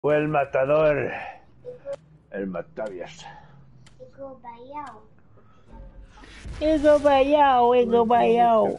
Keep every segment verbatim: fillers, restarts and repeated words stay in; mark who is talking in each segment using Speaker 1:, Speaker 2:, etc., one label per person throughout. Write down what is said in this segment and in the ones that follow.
Speaker 1: O el matador. El matavias.
Speaker 2: Ego baião.
Speaker 3: Ego baião, ego baião.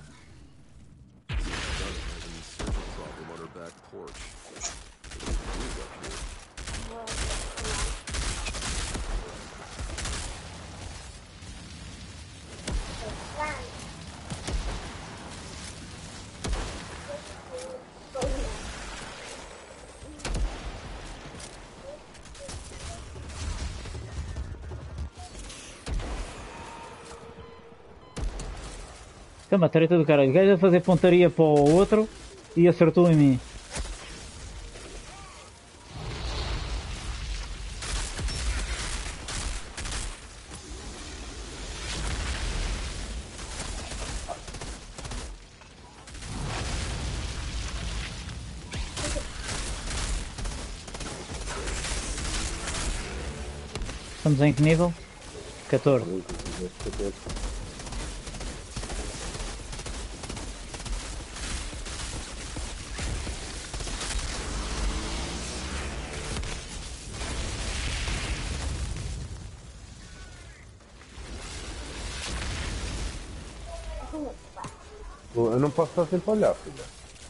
Speaker 3: É uma treta do caralho. O gajo a fazer pontaria para o outro e acertou em mim. Estamos em que nível? catorze.
Speaker 1: Eu não posso estar sempre a olhar, filha.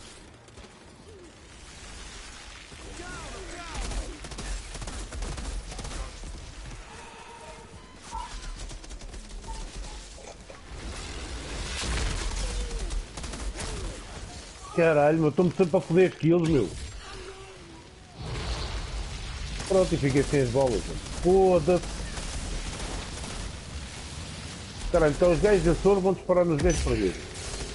Speaker 1: Caralho, meu, estou-me sempre a foder aquilo, meu. Pronto, e fiquei sem as bolas, meu. Foda-se. Caralho, então os gajos da Soro vão disparar nos gajos para ver.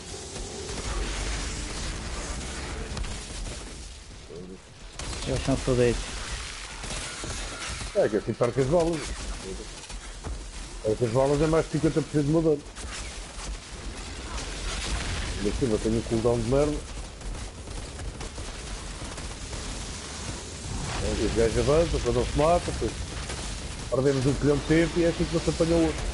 Speaker 3: Eles são fodeiros.
Speaker 1: É que assim perca as bolas. As bolas é mais de cinquenta por cento de motor. Mas sim, eu tenho um cooldown de merda. É, os gajos avançam, quando não se mata, depois perdemos um quilhão de tempo e é assim que não se apanha o outro.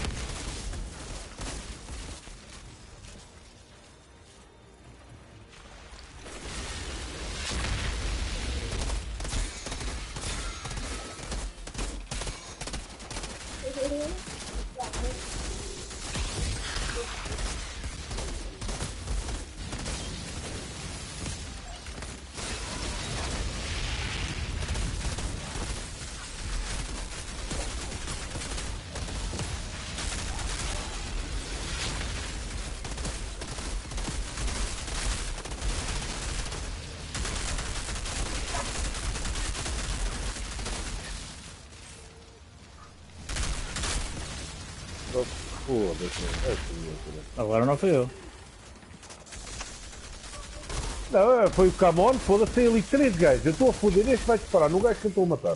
Speaker 3: Agora não fui eu.
Speaker 1: Não, foi o Camon, foda-se, tem ali três gajos. Eu estou a foder, este vai disparar no gajo que eu estou a matar.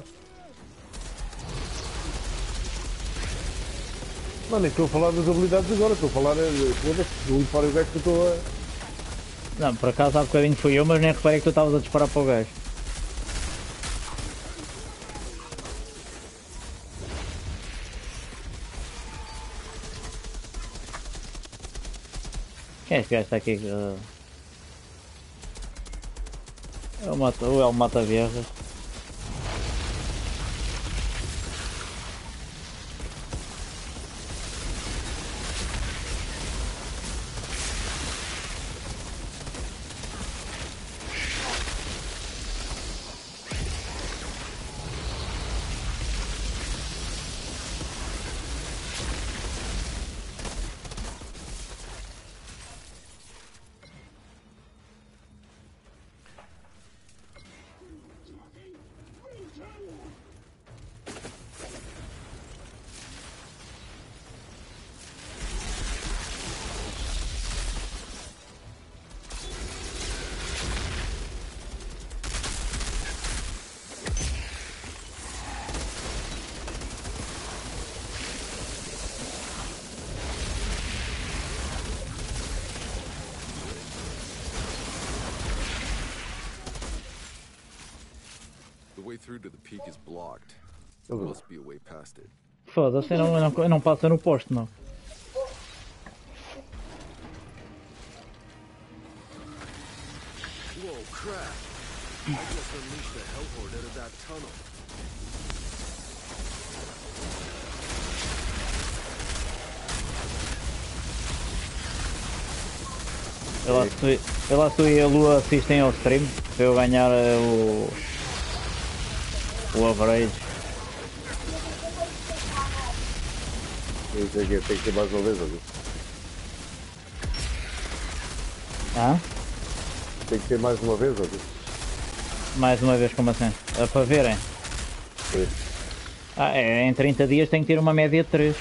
Speaker 1: Não, nem estou a falar das habilidades agora, estou a falar, foda-se, do limpar o gajo que eu estou a...
Speaker 3: Não, por acaso há bocadinho fui eu, mas nem reparei que tu estavas a disparar para o gajo. Quem é este gajo que está aqui? Uh... É o mata, ou é o mata-vierras. Foda-se, eu não, não, não passa no posto, não.
Speaker 4: just unleashed the Hellhorde out of that tunnel.
Speaker 3: Eu lá se, eu lá se tu e a Lua assistem ao stream para eu ganhar eh, o. o average.
Speaker 1: Tem que, tem que ter mais uma vez, olha.
Speaker 3: Hã?
Speaker 1: Tem que ter mais uma vez, olha.
Speaker 3: Mais uma vez, como assim? É para verem?
Speaker 1: Sim.
Speaker 3: Ah, é, em trinta dias tem que ter uma média de três.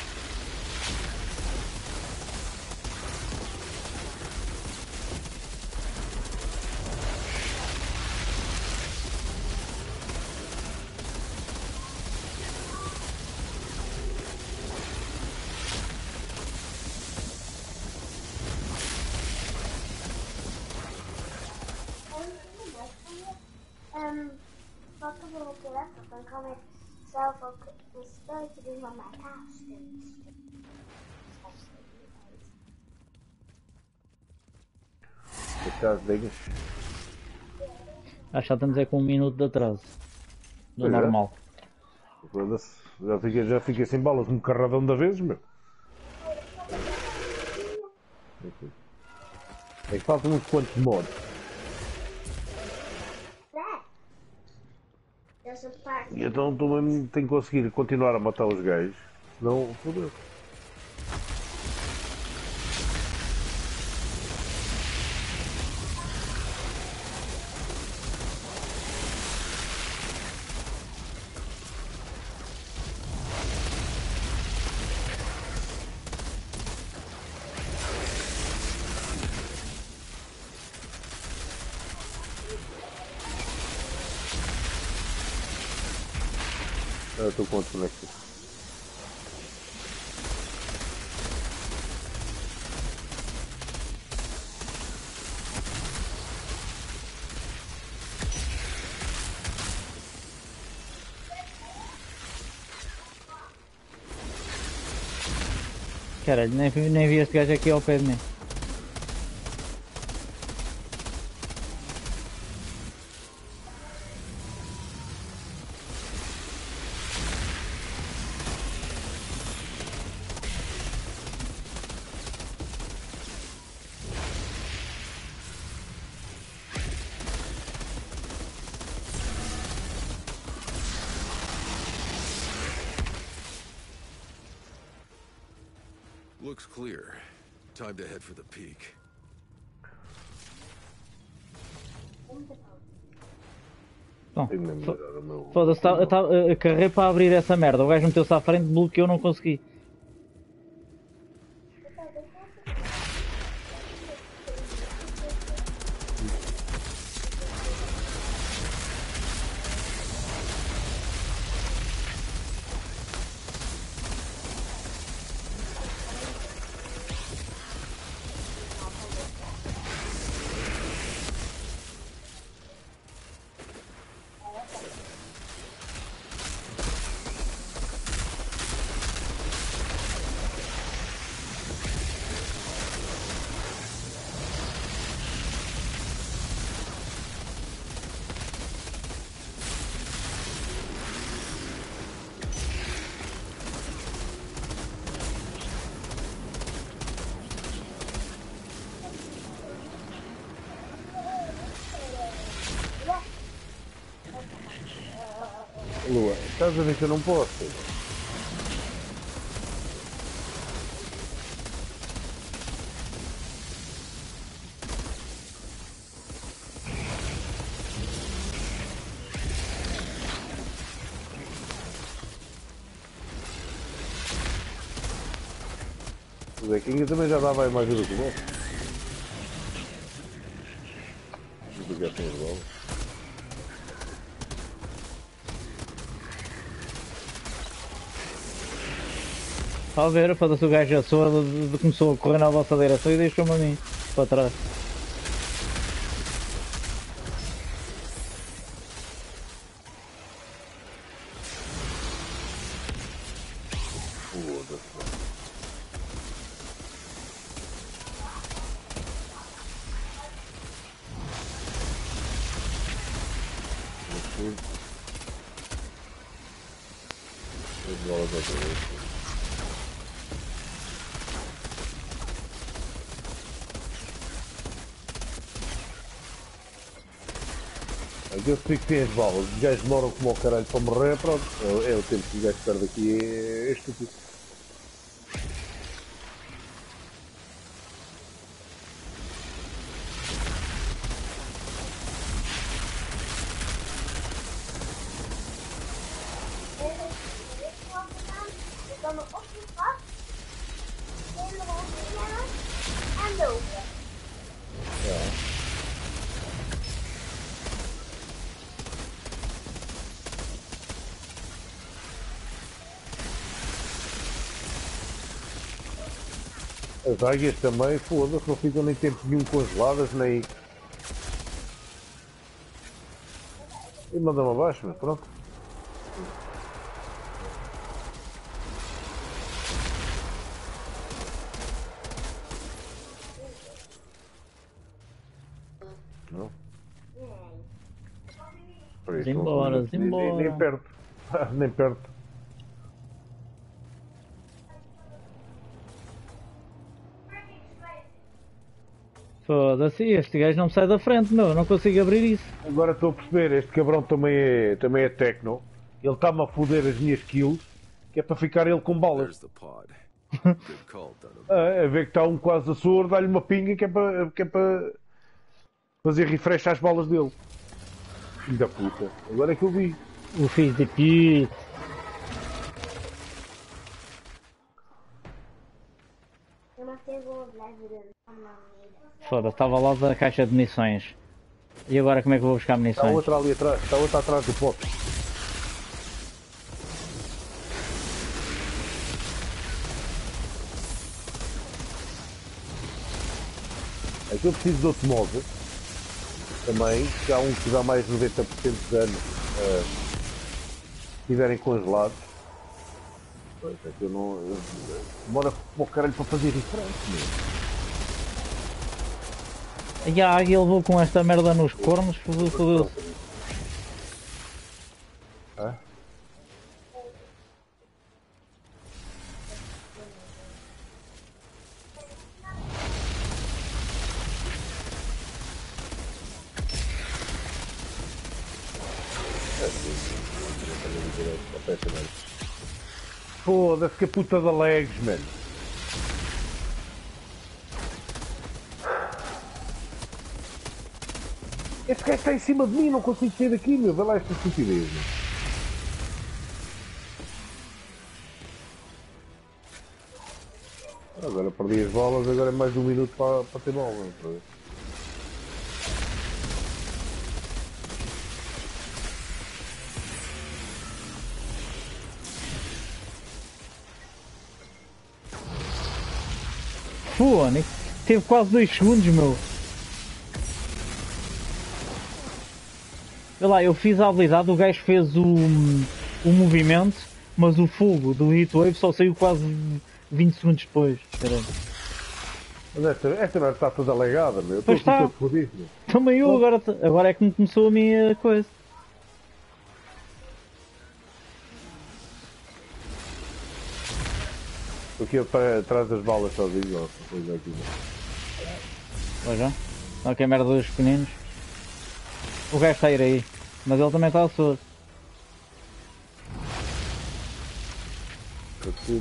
Speaker 2: Um, só que eu vou tirar para como é que só vou estou de uma macaca.
Speaker 1: Deixar as ligas.
Speaker 3: Acho que já estamos é com um minuto de atraso. Do
Speaker 1: Pois é.
Speaker 3: normal.
Speaker 1: Foda-se. Já fiquei, já fiquei sem balas um carradão da vez, meu. É que faltam uns quantos mods.
Speaker 2: Essa parte.
Speaker 1: E então tu mesmo tem que conseguir continuar a matar os gajos. Senão, fodeu. Eu estou com outro boneco.
Speaker 3: Caralho, nem, vi- nem vi este gajo aqui ao pé de mim.
Speaker 4: Looks clear. Time to head for the peak.
Speaker 3: Bom,
Speaker 1: Tenho mesmo de
Speaker 3: fo-
Speaker 1: melhorar o meu.
Speaker 3: foda-se, tá- eu tá- eu carreguei para abrir essa merda. O gajo meteu-se à frente, bloqueou, não consegui.
Speaker 1: Lua, estás a ver que eu não posso? O Zequinha também já dava aí mais ajuda que o nosso. Vou pegar sem as bolas.
Speaker 3: Está a ver, foda-se, o gajo assou, de- de- começou a correr na vossa direção e deixou-me a mim para trás.
Speaker 1: Foda-se. As bolas outra vez. Eu fico sem as balas, os gajos demoram como ao caralho para morrer, pronto. É, é o tempo que os gajos perdem aqui, é, é estúpido. As águias também, foda-se, não ficam nem tempo nenhum congeladas, nem... E manda-me abaixo, mas pronto. Não? Por isso,
Speaker 3: Embora,
Speaker 1: nem, nem, nem
Speaker 3: embora.
Speaker 1: perto. Nem perto.
Speaker 3: Foda-se, este gajo não me sai da frente, meu, eu não consigo abrir isso.
Speaker 1: Agora estou a perceber, este cabrão também é, também é tecno. Ele está-me a foder as minhas kills, que é para ficar ele com balas.
Speaker 4: There's the pod. Good call, Dunham.
Speaker 1: Ah, a ver que está um quase a soro, dá-lhe uma pinga que é para, que é para fazer refresh às balas dele. Filho da puta. Agora é que eu vi.
Speaker 3: O filho de pit.
Speaker 2: Eu matei o level na mamãe.
Speaker 3: Foda-se, estava lá da caixa de munições. E agora como é que eu vou buscar
Speaker 1: Está
Speaker 3: munições?
Speaker 1: outra ali atrás, está outra atrás do pote. É que eu preciso de outro modo. Também, que há um que dá mais de noventa por cento de dano uh, se estiverem congelados. Pois é que eu não. Eu, demora para o caralho para fazer diferente, meu.
Speaker 3: E a águia levou com esta merda nos cornos, fodeu-se.
Speaker 1: Ah? Foda-se que a puta da legs, mano. Este gajo está em cima de mim, não consigo sair daqui, meu. Vê lá esta estupidez, meu. Agora perdi as bolas, agora é mais de um minuto para, para ter bola. Não,
Speaker 3: Fónix, teve quase dois segundos, meu. Olha lá, eu fiz a habilidade, o gajo fez o, o movimento, mas o fogo do Heatwave só saiu quase vinte segundos depois. Caramba.
Speaker 1: mas esta, esta merda está toda legada, meu. Eu estou
Speaker 3: Pois
Speaker 1: aqui
Speaker 3: está.
Speaker 1: todo fodido, meu.
Speaker 3: Também eu, agora, agora é que me começou a minha coisa.
Speaker 1: Estou aqui para atrás das balas sozinho, ó. Pois é aqui, meu.
Speaker 3: Olha já. Olha que é merda dos pequeninos. O gajo está a ir aí, mas ele também está a soro.
Speaker 1: Aqui.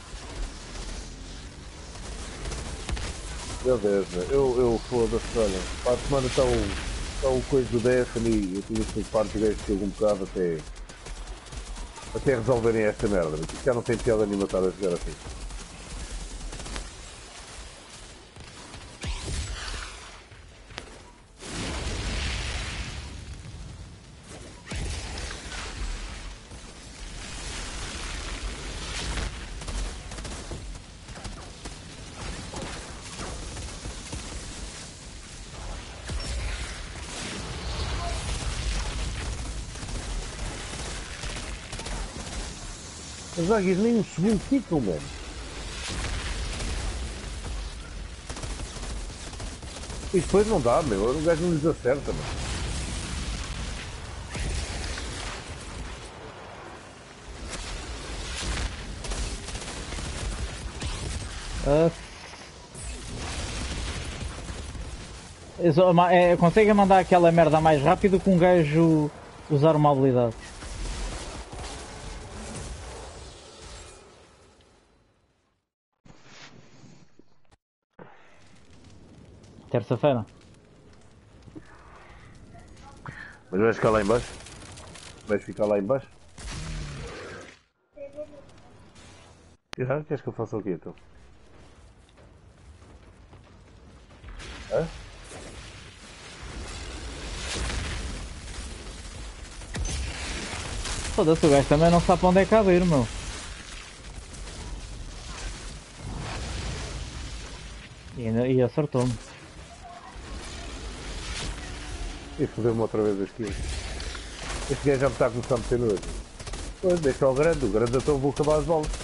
Speaker 1: Meu Deus, meu. Eu, eu foda-se, olha. Para a semana está o, está o coisa do Destiny e eu tinha que preocupar que gajo algum bocado até, até resolverem esta merda. Porque já não tem piada nenhuma estar a jogar assim. As águias nem um segundo ficam, mano. E depois não dá, meu. O gajo não lhes acerta, mano.
Speaker 3: Ah, eu só- ma- é, conseguem mandar aquela merda mais rápido que um gajo usar uma habilidade. Terça-feira.
Speaker 1: Mas vais ficar lá em baixo? Vais ficar lá em baixo? Já, queres que eu faça o quê então? Hã?
Speaker 3: Foda-se, o gajo também não sabe para onde é que há de ir, meu. E, ainda- e acertou-me.
Speaker 1: E fodeu-me outra vez a esquina. Este gajo já me está a começar a meter nojo. Pois, deixa o grande, o grande então vou acabar as bolas.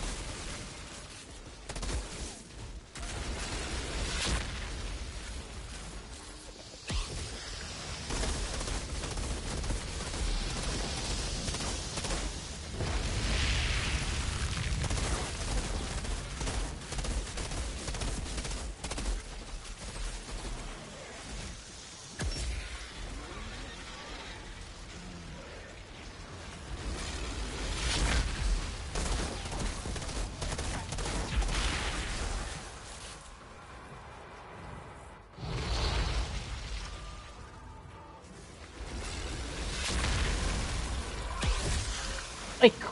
Speaker 3: Ai, que...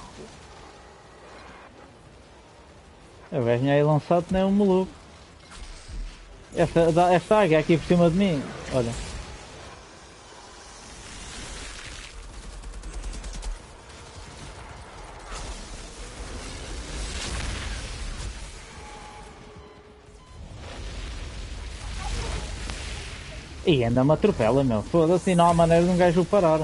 Speaker 3: O gajo tinha aí lançado nem um maluco. Esta, dá- esta águia aqui por cima de mim, olha. E ainda me atropela, meu. Foda-se, e não há maneira de um gajo o parar.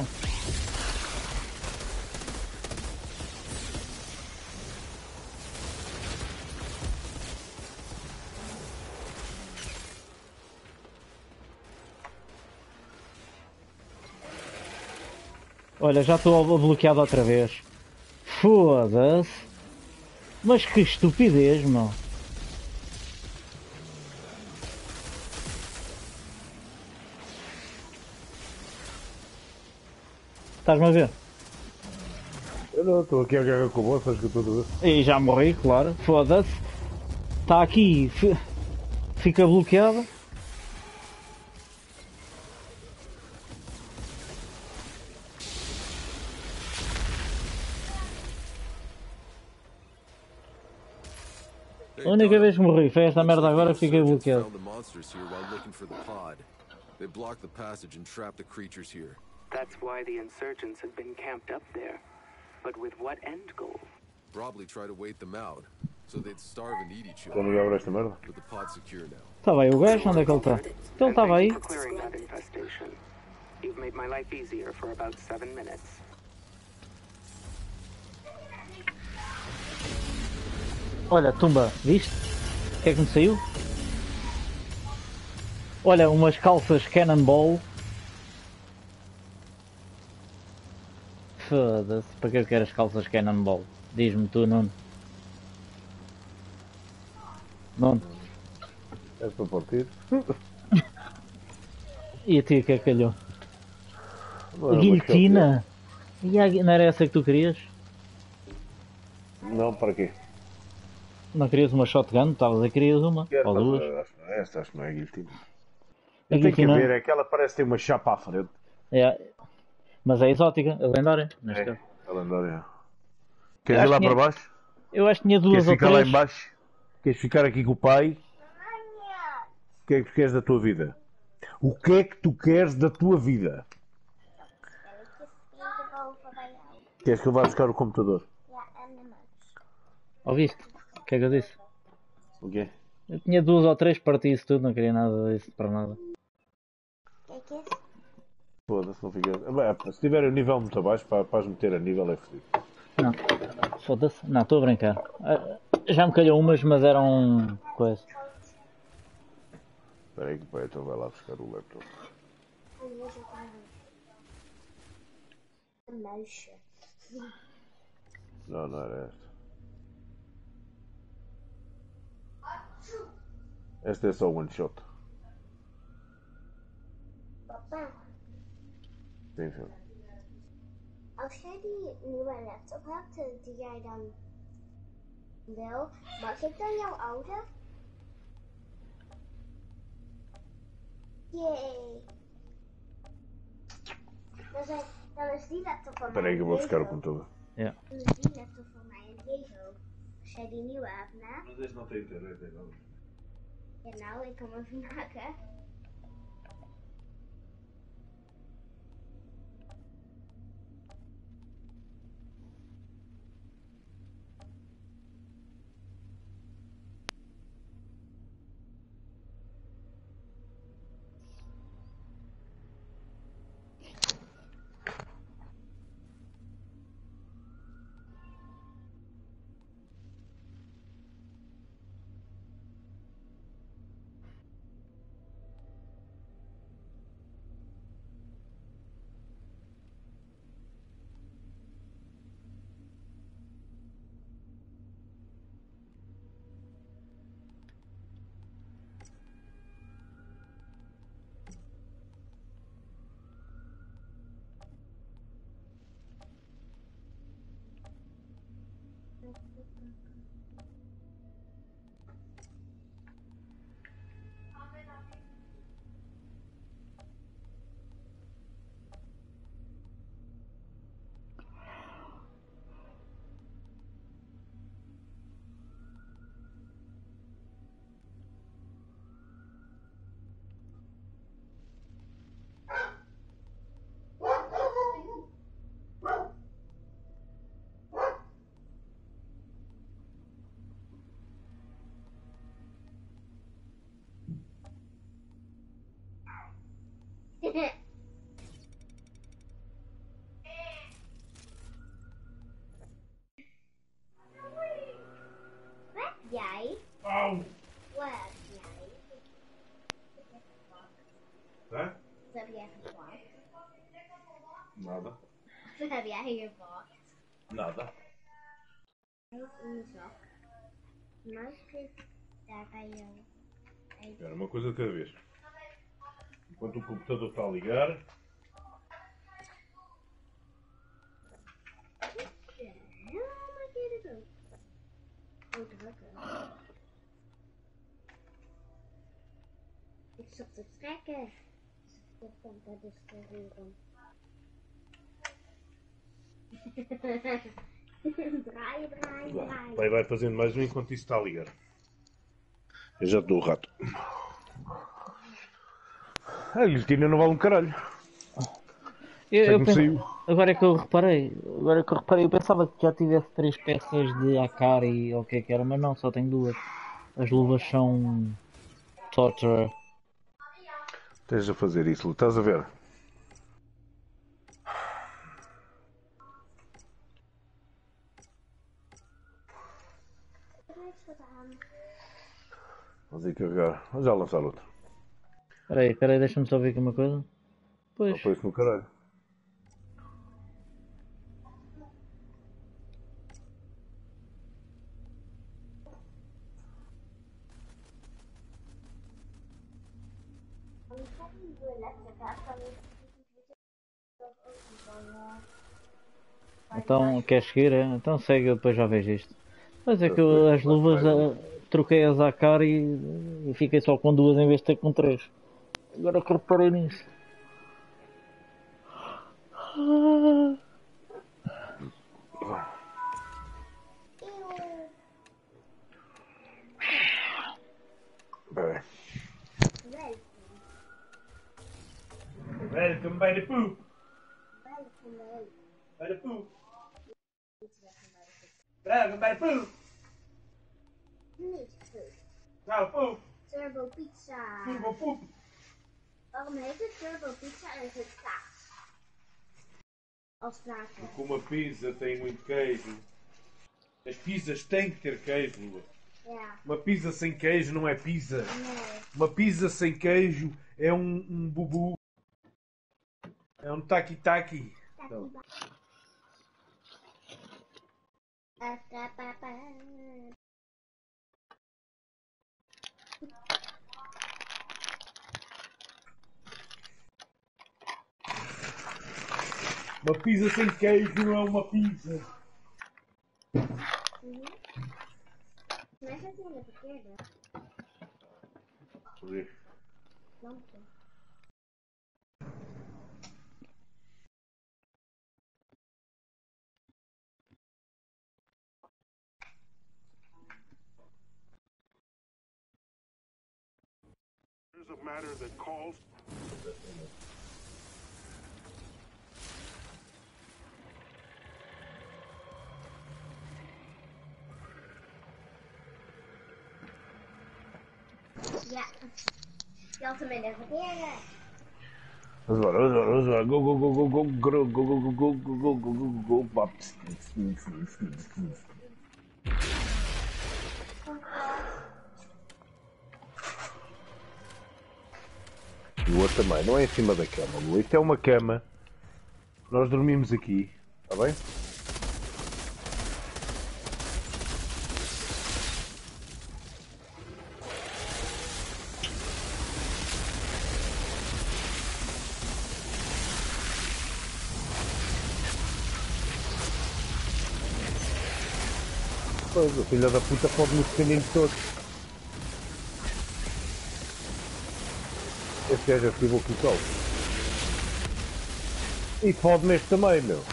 Speaker 3: Olha, já estou bloqueado outra vez. Foda-se. Mas que estupidez, meu. Estás-me a ver?
Speaker 1: Eu não, estou aqui a guerra com o acho que eu estou a ver.
Speaker 3: E já morri, claro. Foda-se. Está aqui. fi- Fica bloqueado.
Speaker 4: Hey,
Speaker 3: A única
Speaker 4: Dono.
Speaker 3: vez que morri foi esta
Speaker 4: Looks
Speaker 3: merda
Speaker 4: like
Speaker 3: agora
Speaker 4: the
Speaker 3: que fiquei
Speaker 4: insurgents
Speaker 3: bloqueado.
Speaker 4: found the monsters here while looking for the pod. They blocked the passage and trapped the creatures here.
Speaker 5: That's why the insurgents have been camped up there. But with what end goal?
Speaker 4: Probably try to wait them out, so they'd starve and eat each
Speaker 1: Quando
Speaker 4: other.
Speaker 1: eu abro esta merda.
Speaker 4: But the pod's secure now.
Speaker 3: Estava aí o gajo, onde é que ele está? Então ele
Speaker 5: And
Speaker 3: estava
Speaker 5: thank
Speaker 3: aí.
Speaker 5: you for clearing that infestation. You've made my life easier for about seven minutes.
Speaker 3: Olha, tumba, viste? O que é que me saiu? Olha, umas calças Cannonball. Foda-se, para que eu quero as calças Cannonball? Diz-me tu, Nuno. Nuno.
Speaker 1: É para partir.
Speaker 3: E a ti o que é que calhou?
Speaker 1: Não
Speaker 3: A
Speaker 1: era uma
Speaker 3: guilhotina? E a... gui- não era essa que tu querias?
Speaker 1: shotgun. Não, para quê?
Speaker 3: Não querias uma shotgun? Estavas a querias uma?
Speaker 1: Quero,
Speaker 3: Ou
Speaker 1: mas,
Speaker 3: duas?
Speaker 1: eh, acho que não é esta, acho que não é a guilhotina.
Speaker 3: A
Speaker 1: Eu tenho que
Speaker 3: guilhotina?
Speaker 1: ver, é que ela parece ter uma chapa à frente.
Speaker 3: É. Mas é exótica, é lendária. Neste
Speaker 1: É,
Speaker 3: caso.
Speaker 1: a lendária.
Speaker 3: Eu
Speaker 1: Queres ir
Speaker 3: acho
Speaker 1: lá
Speaker 3: que
Speaker 1: para
Speaker 3: tinha-
Speaker 1: baixo?
Speaker 3: Eu acho que tinha duas
Speaker 1: Queres
Speaker 3: ou
Speaker 1: ficar lá
Speaker 3: três.
Speaker 1: em baixo? Queres ficar aqui com o pai? O que é que tu queres da tua vida? O que é que tu queres da tua vida? Queres que eu vá buscar o computador?
Speaker 3: Ouviste? O que é que eu disse?
Speaker 1: O quê?
Speaker 3: Eu tinha duas ou três, parti isso tudo, não queria nada disso para nada.
Speaker 1: Foda-se, não fica. Bem, se tiver o nível muito abaixo, para, para as meter a nível é fodido.
Speaker 3: Não, foda-se. Não, estou a brincar. Ah, já me calhou umas, mas eram coisa.
Speaker 1: Espera aí que o pai então vai lá buscar o laptop. Não, não era esta. Este é só one shot.
Speaker 2: Pappa,
Speaker 1: Sim, sim.
Speaker 2: als jij die nieuwe laptop hebt eh, die jij dan wil, mag ik dan jouw oude? Yay! Dan, zijn, dan is die laptop van
Speaker 1: Espera
Speaker 2: mij
Speaker 1: aí que eu vou
Speaker 2: en
Speaker 1: buscar o
Speaker 2: deze ook.
Speaker 1: computador.
Speaker 3: Yeah.
Speaker 2: Dan is die laptop van mij en deze ook. Als jij die nieuwe hebt, né?
Speaker 1: Mas este não tem internet ainda.
Speaker 2: Ja, nou, ik kan hem even maken. Wat heb jij?
Speaker 1: Au!
Speaker 2: Wat heb jij?
Speaker 1: Hã?
Speaker 2: Wat heb jij gepakt?
Speaker 1: Nada.
Speaker 2: Wat heb jij gepakt?
Speaker 1: Nada.
Speaker 2: In de zak. Maar ik daar bij jou.
Speaker 1: Era uma coisa de cada vez. Enquanto o computador está a ligar,
Speaker 2: Ja, maar ik dit ook. Oh, drukken. Ik zat te trekken. Dus ik kom dat dus te roeren. Draaien, draaien, draaien.
Speaker 1: vai, vai fazendo mais um enquanto isso está a ligar. Eu já te dou o rato. A guilhotina não vale um caralho.
Speaker 3: Eu,
Speaker 1: Sei
Speaker 3: eu
Speaker 1: que me
Speaker 3: penso-
Speaker 1: saiu.
Speaker 3: agora é que eu reparei, agora é que eu reparei, eu pensava que já tivesse três peças de Akari ou o que é que era, mas não, só tenho duas. As luvas são Torture.
Speaker 1: Tens a fazer isso, Lu. Estás a ver? Vamos ir carregar. Vamos já lançar outro.
Speaker 3: Peraí, peraí, deixa-me só ver aqui uma coisa. Pois,
Speaker 1: Só isso no caralho.
Speaker 3: então queres seguir? É? Então segue, eu depois já vejo isto. Mas é que eu, as luvas ah, troquei as Akari e, e fiquei só com duas em vez de ter com três. Agora que eu reparei nisso.
Speaker 1: Espera
Speaker 2: Welkom.
Speaker 1: aí. Welcome by the poop.
Speaker 2: Welkom, welkom.
Speaker 1: By the poop. Welcome by the poop.
Speaker 2: Niet goed.
Speaker 1: Nou, poop.
Speaker 2: Turbo pizza.
Speaker 1: Turbo poep.
Speaker 2: Waarom heet het turbo pizza en is het kaas? Als water.
Speaker 1: Como a pizza tem muito queijo. As pizzas têm que ter queijo, Lua.
Speaker 2: Ja.
Speaker 1: Uma pizza sem queijo não é pizza.
Speaker 2: Nee.
Speaker 1: Uma pizza sem queijo é um, um bubu. É um taki-taki. Então, Uma pizza sem queijo não é uma pizza.
Speaker 2: Uhum. Começa assim na pequena. Não tem.
Speaker 6: Of matter that calls.
Speaker 2: Yeah. Y'all some in there. Yeah.
Speaker 1: Vamos embora, vamos embora, vamos embora. Go, go, go, go, go, go, go, go, go, go, go, go, go, go, go. E o outro também, não é em cima da cama, Lu. Isto é uma cama. Nós dormimos aqui, está bem? Pois, o filho da puta pode nos defender todos. Este gajo ativou aqui o sol. E pode-me este também, meu.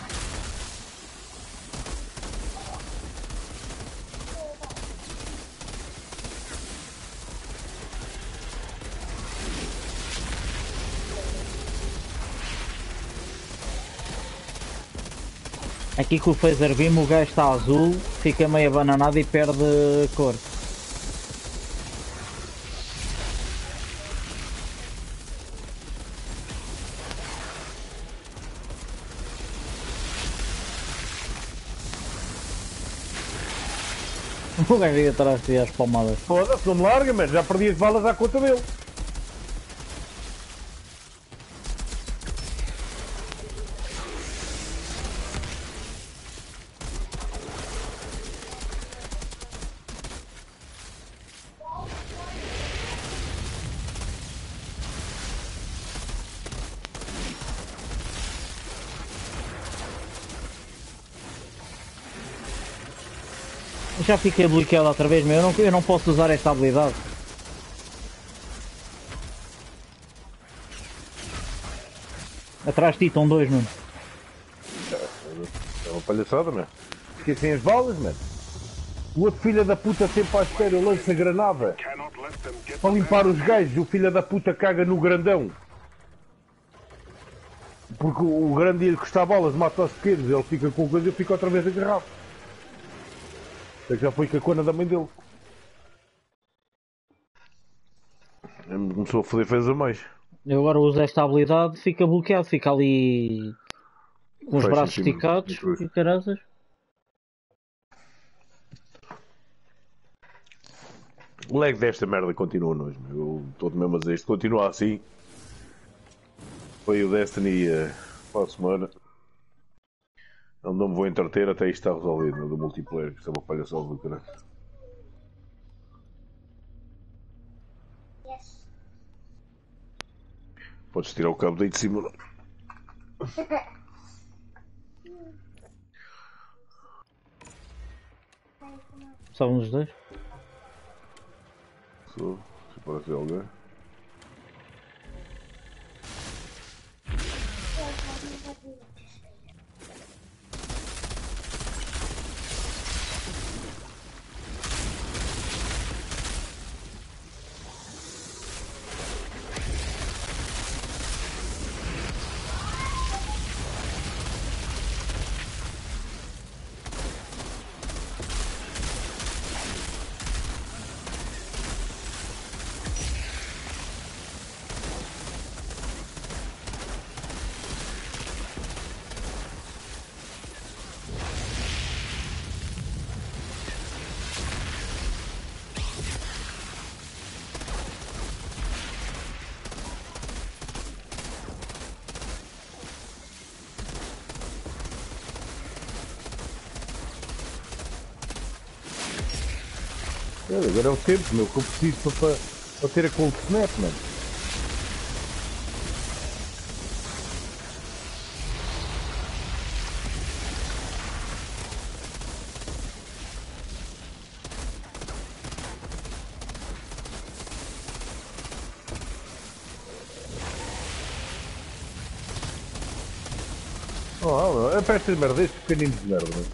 Speaker 3: Aqui com o phaser beam o gajo está azul, fica meio abananado e perde cor. O gajo veio atrás de as palmadas.
Speaker 1: Foda-se, não me larga, mas já perdi as balas à conta dele.
Speaker 3: Já fiquei bloqueado outra vez, meu. Eu não, eu não posso usar esta habilidade. Atrás de ti estão dois, mano.
Speaker 1: É uma palhaçada, meu. Esquecem as balas, mano. O outro filho da puta sempre à espera lança granada para limpar os gajos. O filho da puta caga no grandão. Porque o grande ele que está a balas mata os pequenos. Ele fica com coisa e eu fico outra vez agarrado. Já foi com a cona da mãe dele. Começou a foder fez a mais.
Speaker 3: Eu agora uso esta habilidade, fica bloqueado, fica ali com os
Speaker 1: Faz
Speaker 3: braços
Speaker 1: sentido.
Speaker 3: esticados e caraças.
Speaker 1: O lag desta merda continua nojo. Eu estou mesmo a dizer isto. Continua assim. Foi o Destiny uh, para a semana. Não, não me vou entreter até isto estar resolvido, no do multiplayer, que isto é uma palhaçada do caralho.
Speaker 2: Yes.
Speaker 1: Podes tirar o cabo daí de cima. Não?
Speaker 3: Só um dos dois.
Speaker 1: Só, se parece alguém. Agora é o tempo, meu, que eu preciso para, para, para ter a cold snap, mano. Oh, é para estas merdas, estes pequeninos de merda. Né?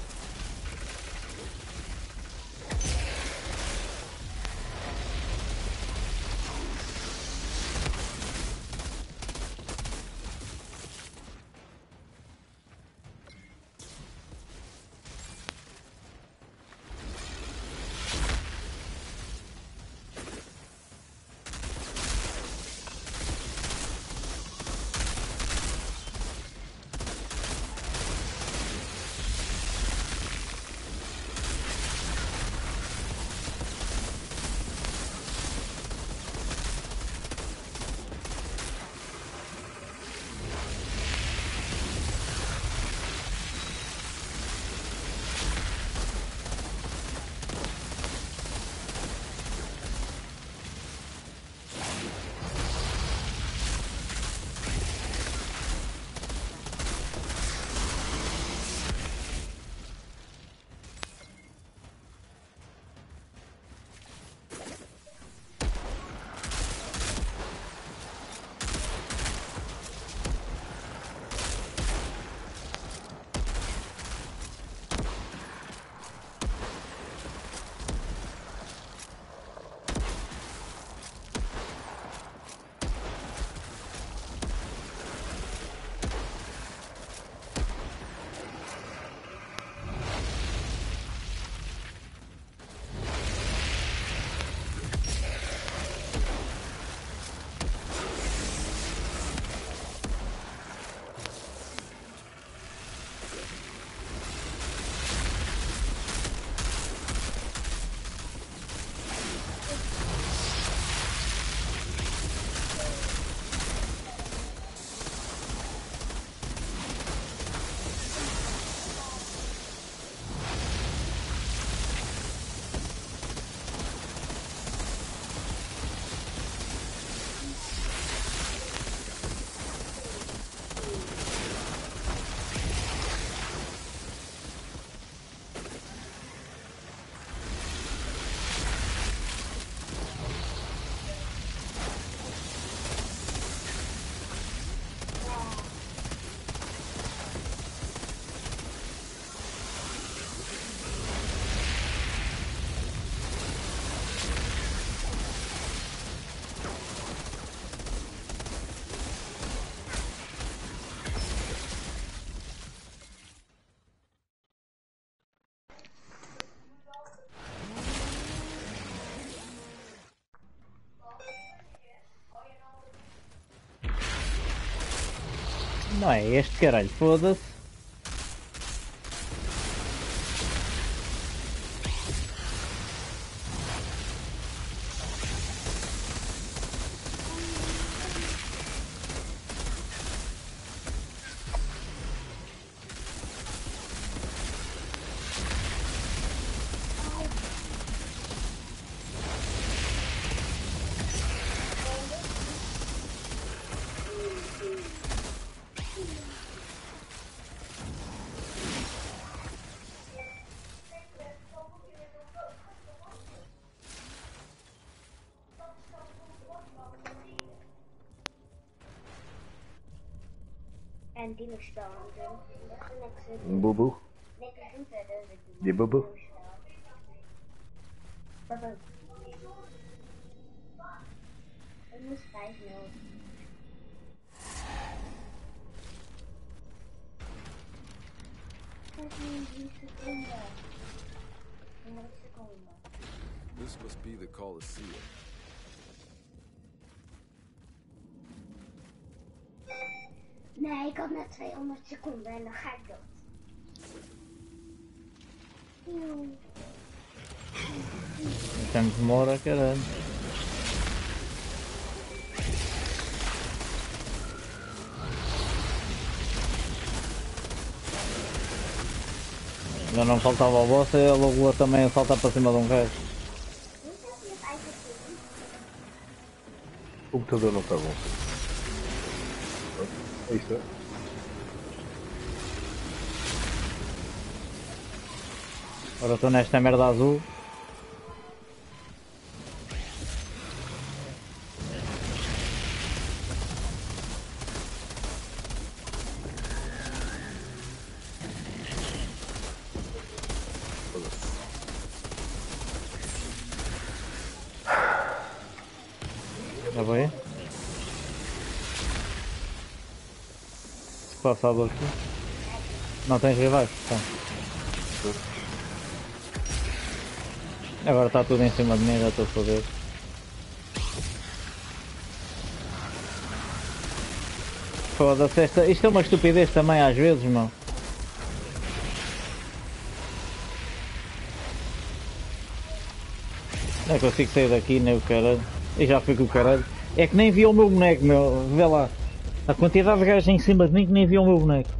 Speaker 3: Não é este caralho, foda-se.
Speaker 2: En die nog staan.
Speaker 1: Bubu.
Speaker 2: Lekker doen verder.
Speaker 1: Die bubu.
Speaker 2: Baba. Het moest vijf nul. drie seconden. honderd seconden.
Speaker 4: This must be the Colosseum.
Speaker 2: Nee, ik had net tweehonderd seconden en dan ga ik dood.
Speaker 3: Temos demora, caralho. Já não faltava o boss e a Lula também a saltar para cima de um gajo.
Speaker 1: O computador não está bom. É isto, é?
Speaker 3: Agora estou nesta merda azul. Já vai? Passado aqui. Não tens rivais? Tá. Agora está tudo em cima de mim, já estou a foder. Foda-se, esta... isto é uma estupidez também às vezes, não? Não consigo sair daqui, nem o caralho. E já fui com o caralho. É que nem vi o meu boneco, meu. Vê lá. A quantidade de gajos em cima de mim que nem vi o meu boneco.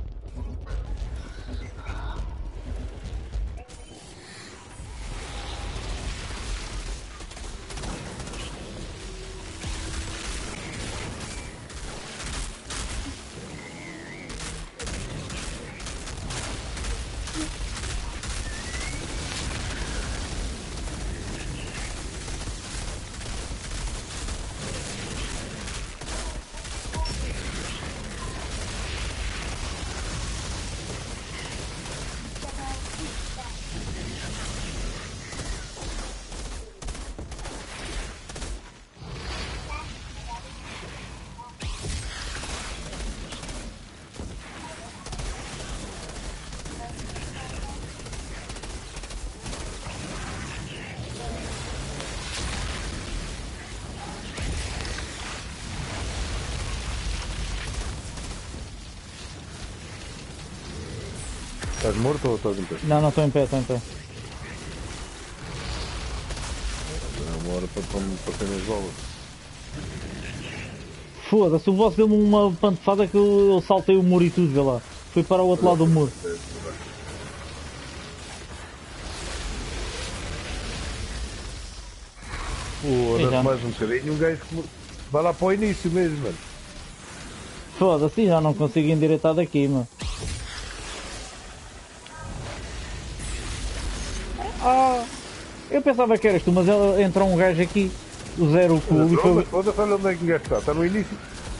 Speaker 1: Estás morto ou estás em pé?
Speaker 3: Não, não estou em pé, estou em pé.
Speaker 1: Não, uma hora para, para, para ter as bolas.
Speaker 3: Foda-se, o boss deu-me uma pantofada que eu, eu saltei o muro e tudo, vê lá. Fui para o outro lado do muro.
Speaker 1: Pô,
Speaker 3: E já
Speaker 1: anda
Speaker 3: não-
Speaker 1: mais um bocadinho, um gajo que vai lá para o início mesmo, mano.
Speaker 3: Foda-se, já não consigo endireitar daqui, mano. Ah, eu pensava que eras tu, mas ele- entrou um gajo aqui, o Zero Cool, e
Speaker 1: Mas
Speaker 3: foi...
Speaker 1: foda-se, olha onde é que o gajo está, está no início.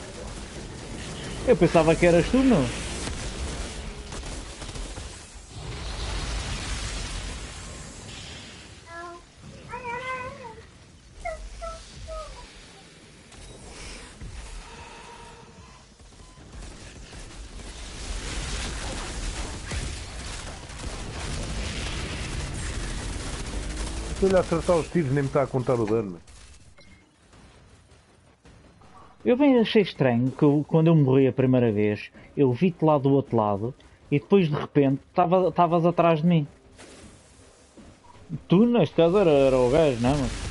Speaker 3: Eu pensava que eras tu, meu.
Speaker 1: Estou-lhe a acertar os tiros, nem me está a contar o dano.
Speaker 3: Eu bem achei estranho que eu- quando eu morri a primeira vez, eu vi-te lá do outro lado e depois de repente estavas atrás de mim. Tu, neste caso, era, era o gajo, não é, mano?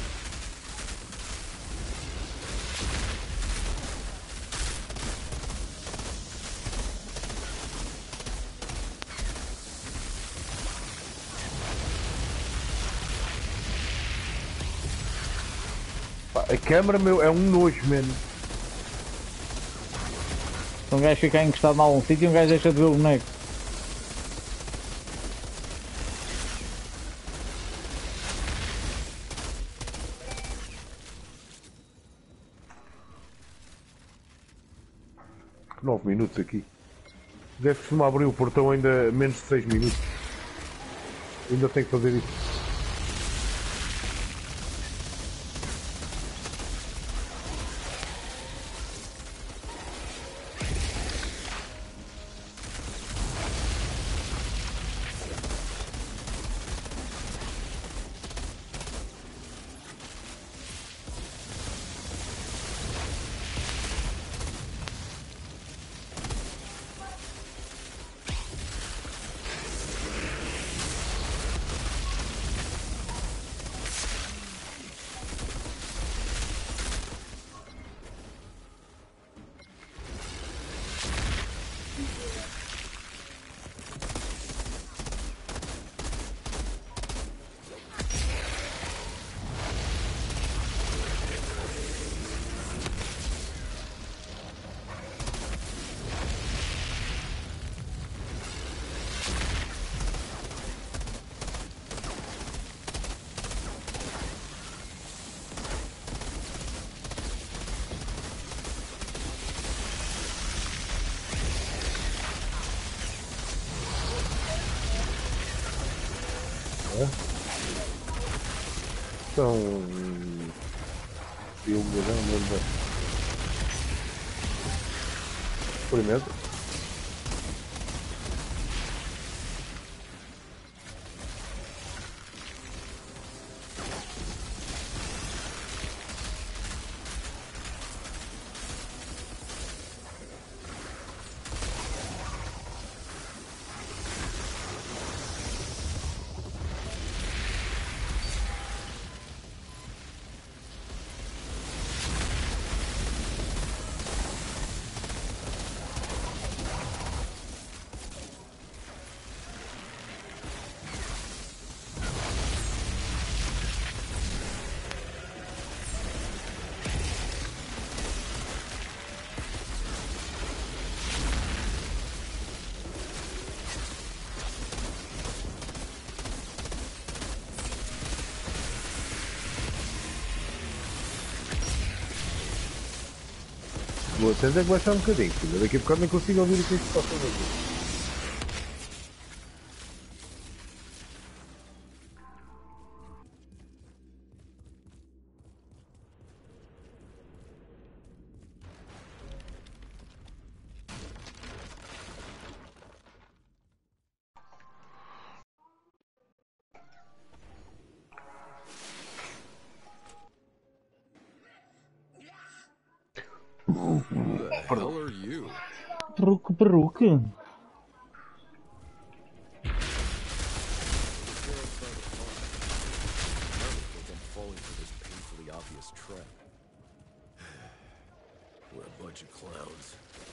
Speaker 1: Pá, a câmara, meu, é um nojo, mano.
Speaker 3: Se um gajo ficar encostado em algum sítio, um gajo deixa de ver o boneco.
Speaker 1: nove minutos aqui. Deve costuma abrir o portão ainda menos de seis minutos. Ainda tenho que fazer isso. Então, filme, eu não lembro. Experimenta. Vocês é que baixar um bocadinho, filho. Daqui a bocado nem consigo ouvir o que é que se passa aqui.
Speaker 4: Who the hell are you?
Speaker 3: Peruque, peruque.
Speaker 4: Falling for this painfully obvious trap. We're a bunch of clowns.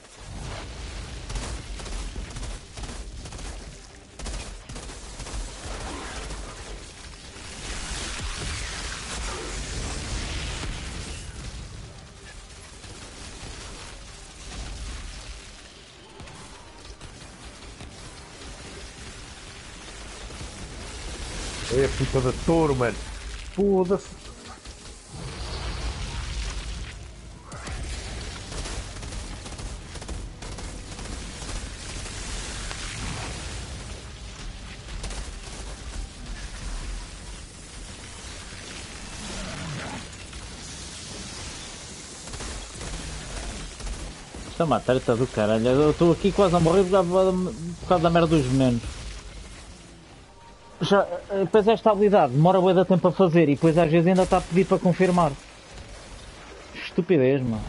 Speaker 1: É a puta da touro, mano. Foda-se.
Speaker 3: Isto é uma treta do caralho. Eu estou aqui quase a morrer por causa, por causa da merda dos venenos. Já, depois esta habilidade demora bué de tempo a fazer e depois às vezes ainda está a pedir para confirmar. Estupidez, mano.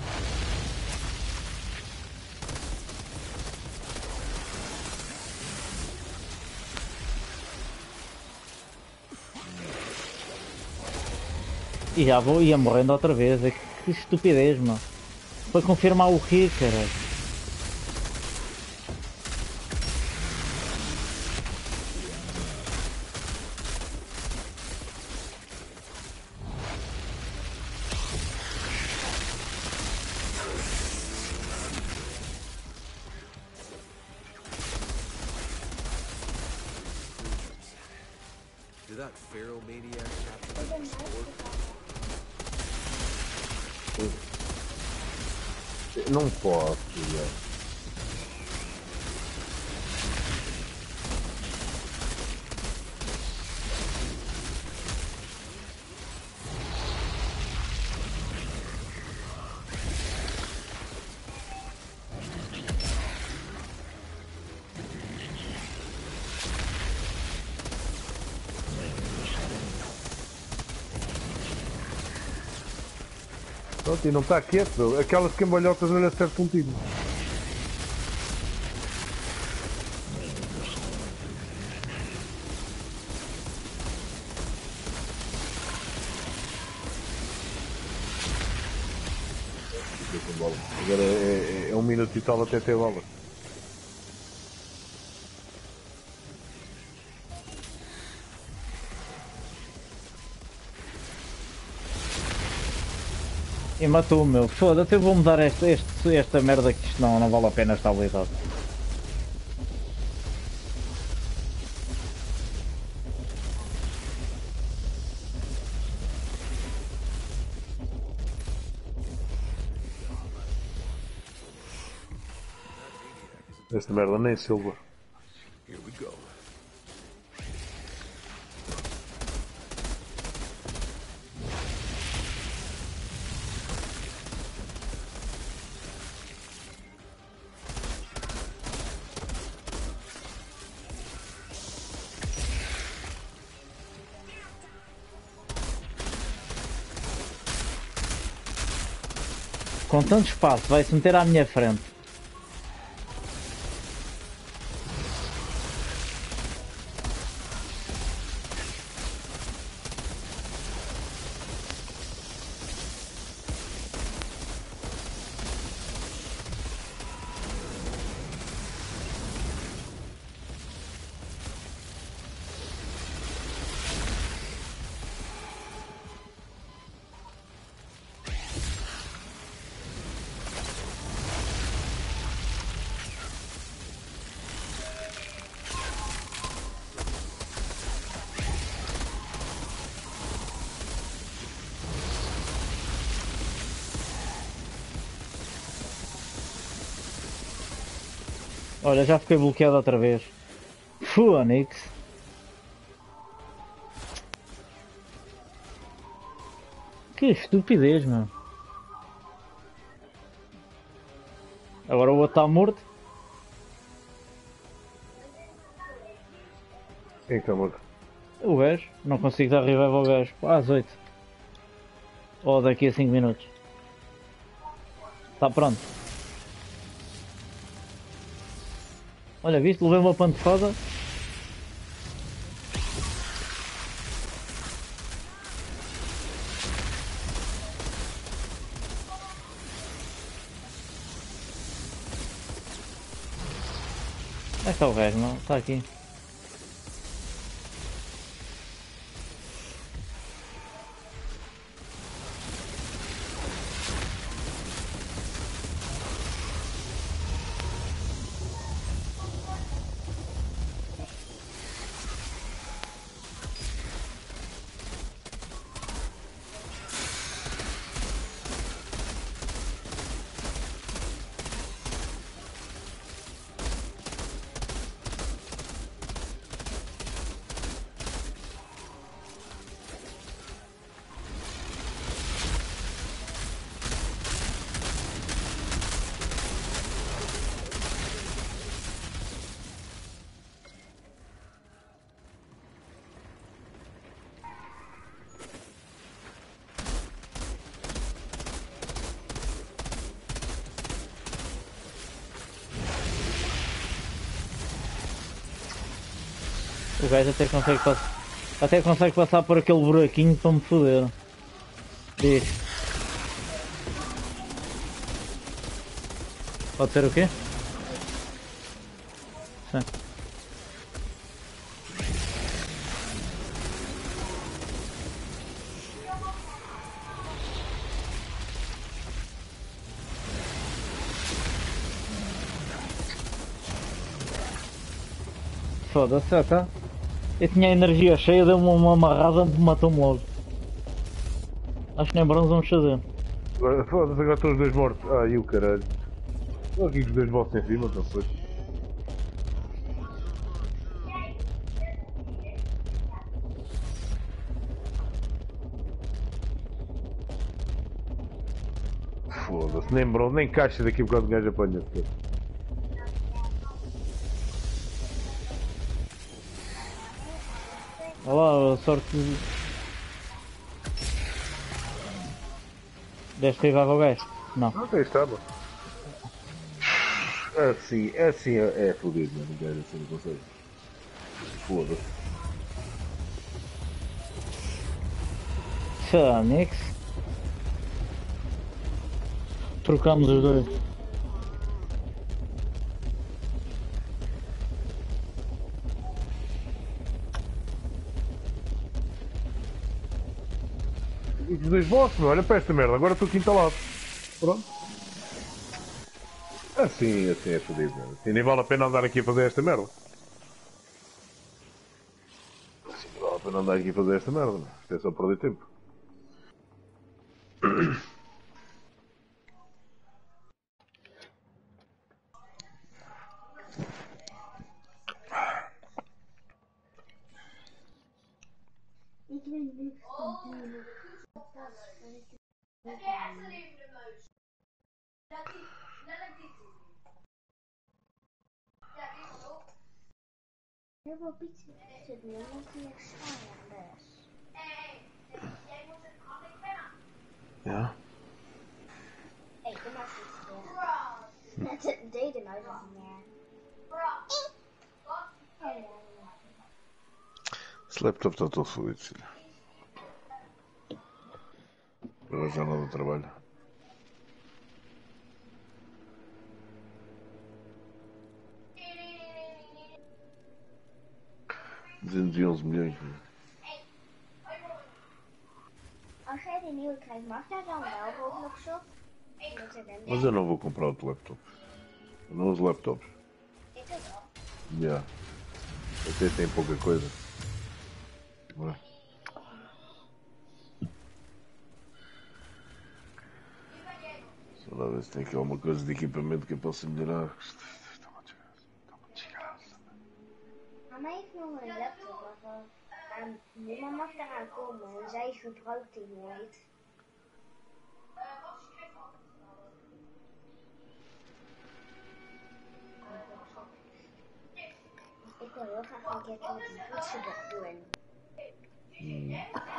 Speaker 3: E já vou, ia morrendo outra vez. É que, que estupidez, mano. Para confirmar o quê, caralho?
Speaker 4: Did that feral maniac capture the sport?
Speaker 1: Não posso, velho. Pronto, e não está quieto, meu. Aquelas cambalhotas não lhe acertam um tiro. Agora é, é, é um minuto e tal até ter bola.
Speaker 3: E matou o meu. Foda-se, eu vou mudar este, este, esta merda que isto não, não vale a pena esta habilidade.
Speaker 1: Esta merda nem silva.
Speaker 4: Here we go.
Speaker 3: Com tanto espaço, vai-se meter à minha frente. Olha, já fiquei bloqueado outra vez. Fónix. Que estupidez, meu. Agora o outro está morto.
Speaker 1: Quem está morto?
Speaker 3: O gajo. Não consigo dar revive ao gajo. Às oito. Ou daqui a cinco minutos. Está pronto. Olha, viste? Levei uma pantofada. Onde está o gajo? Não, está aqui. O gajo até consegue passar. Até consegue passar por aquele buraquinho para me foder. Diz. Pode ser o quê? Sim. Foda-se, já tá. Eu tinha a energia cheia, deu-me uma amarrada e matou-me logo. Acho que nem bronze vamos fazer.
Speaker 1: Agora, foda-se, agora estão os dois mortos. Ah, e o caralho. Estão aqui os dois mortos em cima, então foi. Foda-se, nem bronze, nem caixa daqui por causa do gajo apanha-se.
Speaker 3: Olha lá, a sorte. Deste revive ao gajo? Não.
Speaker 1: Não, tem estava. Assim, assim é, é fodido, mano. O gajo assim não consegue. Foda-se.
Speaker 3: Fónix. Trocamos os dois.
Speaker 1: E os dois bosses, meu, olha para esta merda, agora estou aqui entalado. Pronto. Assim, assim é fodido, mano. Assim nem vale a pena andar aqui a fazer esta merda. Assim não vale a pena andar aqui a fazer esta merda, mano. Isto é só perder tempo.
Speaker 2: Ik weet niet of die heel veel pizza te doen, dan moet je staan dus.
Speaker 1: Ja.
Speaker 2: Hey,
Speaker 1: laptop está todo fodido, filho. Agora já não dá trabalho. duzentos e onze milhões.
Speaker 2: Als jij die nieuwe krijgt, mag daar dan wel Roblox op? Omdat er dan
Speaker 1: Mas eu não vou comprar outro laptop. Eu não uso laptops.
Speaker 2: Ik het wel.
Speaker 1: Já. Até tem pouca coisa. Não é? Só lá ver se tem aqui alguma coisa de equipamento que eu possa melhorar. Está muito desgraça.
Speaker 2: Mama heeft nog een laptop, maar um, niemand mag daaraan komen en zij gebruikt die nooit. Ik wil heel graag een keer met die toetsenbord doen.
Speaker 1: Hum.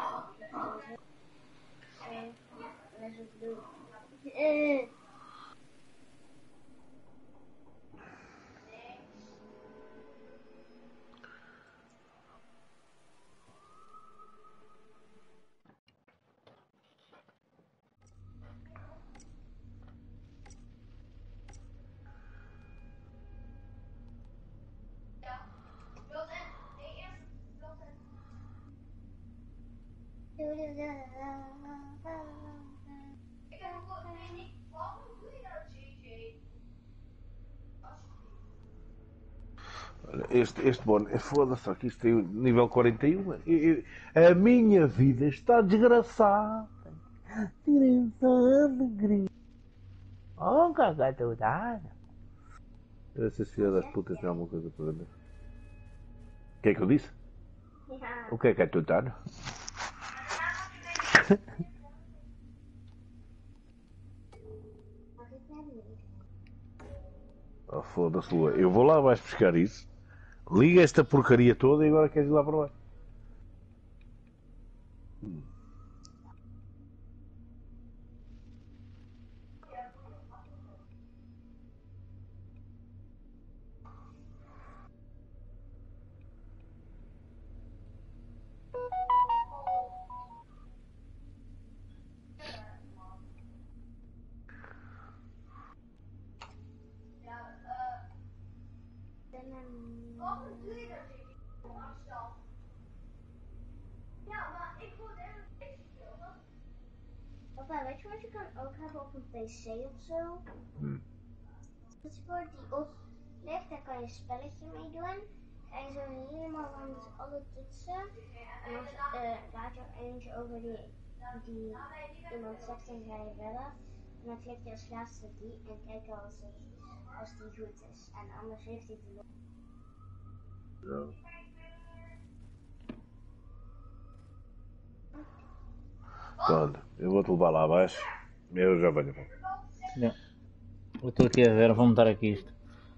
Speaker 2: Eh, dat is het leuk. Eh.
Speaker 1: Olha, Este, este boné, foda-se, aqui isto tem nível quarenta e um. E- e- A minha vida está desgraçada. Desgraçada, gris. Oh, cagada, dada. Essas filhas das putas têm alguma coisa para vender. O que é que eu disse?
Speaker 2: Ja,
Speaker 1: O que é que é tu tá?
Speaker 2: mag ik net niet.
Speaker 1: Oh, foda-se, Lua. Eu vou lá, vais buscar isso. Liga esta porcaria toda e agora queres ir lá para baixo. Hum.
Speaker 2: En dan... Papa, weet je wat je kan ook hebben op een pc of zo?
Speaker 1: Hum.
Speaker 2: Dat je voor die op ligt, daar kan je een spelletje mee doen. Ga je zo helemaal langs alle toetsen. En dan uh, laat je er eentje over die, die iemand zegt en ga je bellen. En dan klik je als laatste die en kijk als, het, als die goed is. En anders heeft hij de
Speaker 1: Ja. Então, eu vou-te levar lá abaixo. Eu já venho.
Speaker 3: Já. Eu estou aqui a ver, vou montar aqui isto.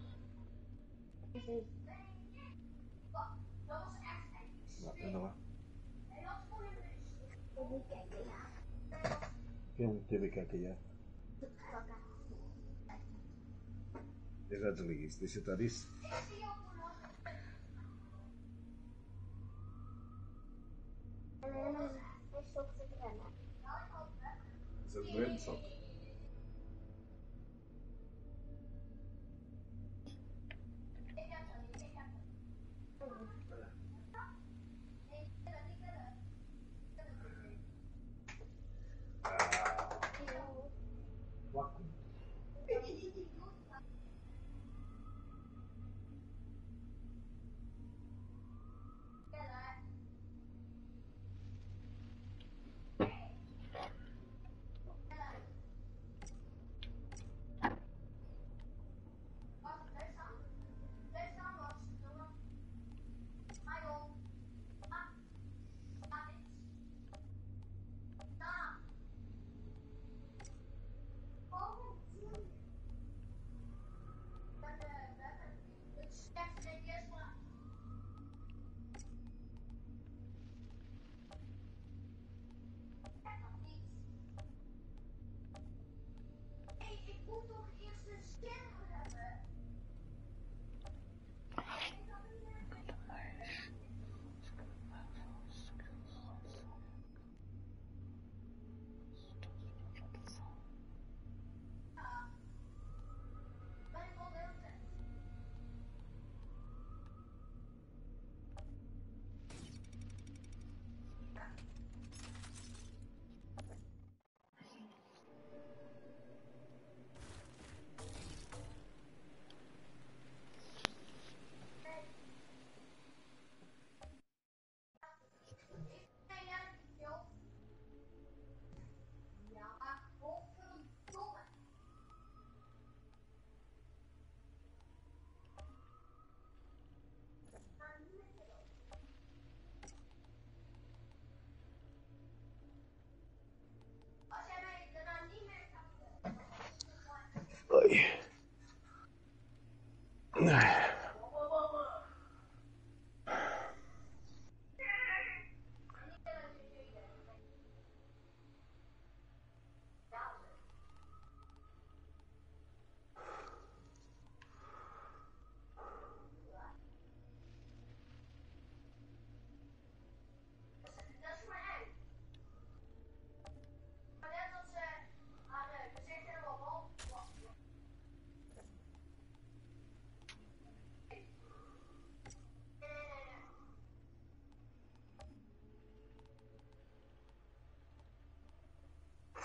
Speaker 1: Não, anda lá. Quem teve que atalhar? Eu já desliguei isso. Deixa estar isso.
Speaker 2: Hij stopt te rennen.
Speaker 1: Is dat een sok?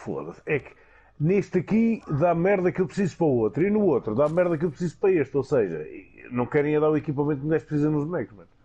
Speaker 1: foda-se. É que neste aqui dá merda que eu preciso para o outro. E no outro dá merda que eu preciso para este. Ou seja, não querem é dar o equipamento que um gajo precisa nos bonecos, mano.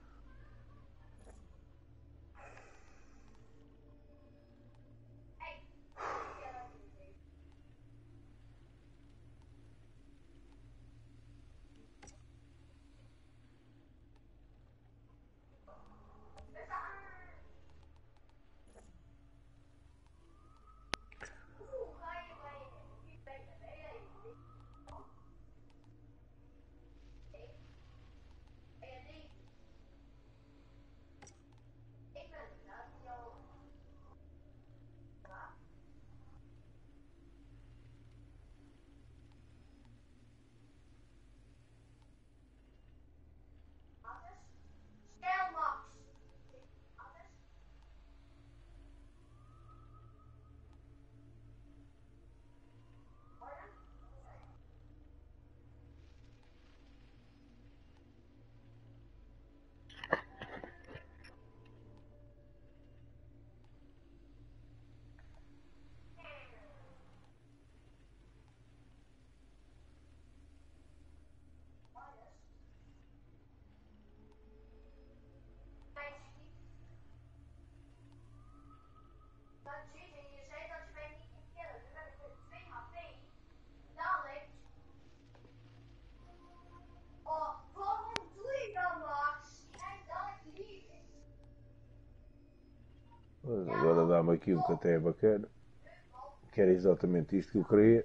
Speaker 1: Mas agora dá-me aquilo que até é bacana. Que era exatamente isto que eu queria.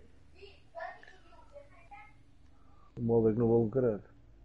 Speaker 1: O modo é que não vale um caralho.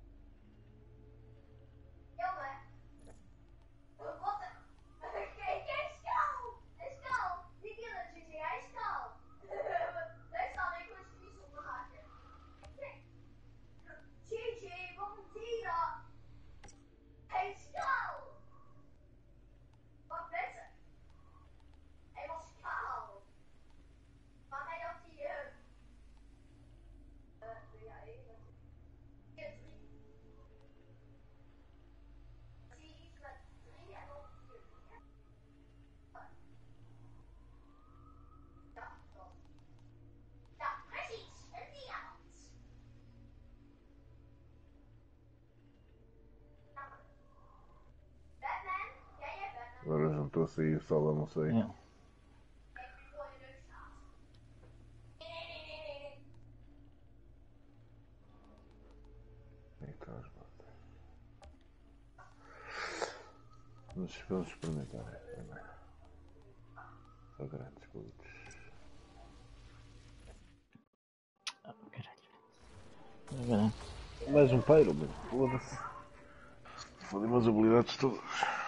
Speaker 1: Agora juntou-se aí o sol, não sei.
Speaker 3: É.
Speaker 1: Aí está as botas. Vamos, vamos experimentar primeiro. Só grandes putos.
Speaker 3: Ah, caralho.
Speaker 1: Mais um pyro, mano. Foda-se. Fodem as habilidades todas.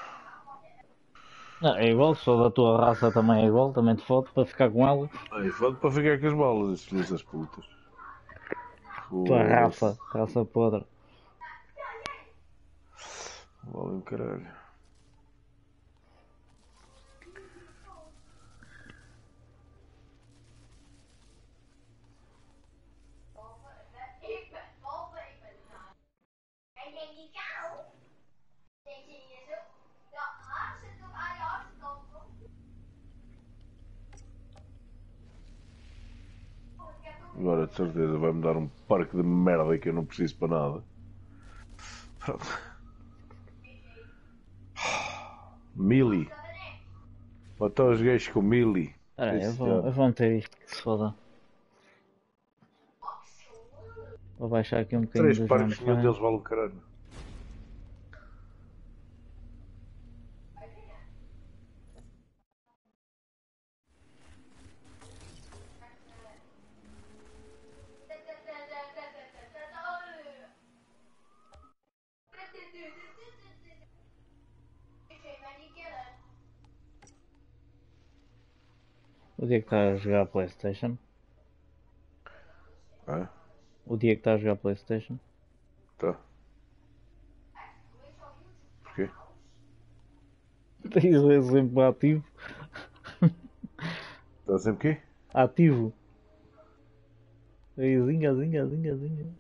Speaker 3: Não, é igual, se for da tua raça também é igual, também te fode para ficar com ela.
Speaker 1: Aí fode para ficar com as balas, estes filhos das putas.
Speaker 3: Tua
Speaker 1: Foda-se.
Speaker 3: raça, raça podre.
Speaker 1: Vale um caralho. Agora de certeza vai-me dar um parque de merda que eu não preciso para nada. Pronto. Mili. Matar os gajos com Mili.
Speaker 3: Espera aí, eu
Speaker 1: Sim,
Speaker 3: vou,
Speaker 1: senhor.
Speaker 3: eu vou meter isto que se foda. Vou baixar aqui um bocadinho
Speaker 1: Três
Speaker 3: dos
Speaker 1: parques, nenhum
Speaker 3: manfãs.
Speaker 1: deles vale um caralho.
Speaker 3: O dia que está a jogar a Playstation.
Speaker 1: Ah,
Speaker 3: O dia que está a jogar a Playstation.
Speaker 1: tá. Porquê?
Speaker 3: Tens o exemplo ativo.
Speaker 1: Está sempre quê?
Speaker 3: Ativo. Aí, zinga, zinga, zinga, zinga.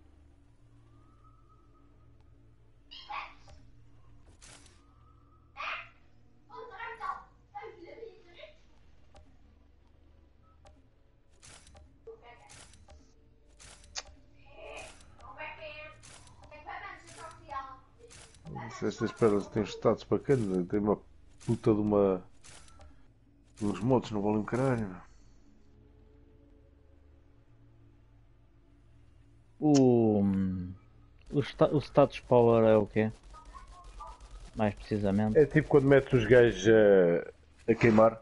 Speaker 1: Estas pedras têm status bacanas. Tem uma puta de uma. Uns motos não valem um caralho. Meu.
Speaker 3: O, o, sta- o status power é o quê? Mais precisamente.
Speaker 1: É tipo quando metes os gajos a, a queimar.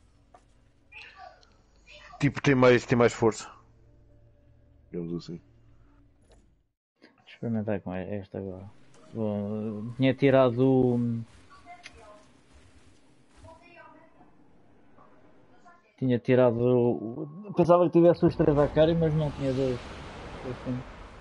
Speaker 1: Tipo, tem mais, tem mais força. Digamos assim.
Speaker 3: Vou experimentar com esta agora. Bom, tinha tirado. Tinha tirado. Pensava que tivesse os três à cara, mas não tinha dois. Assim.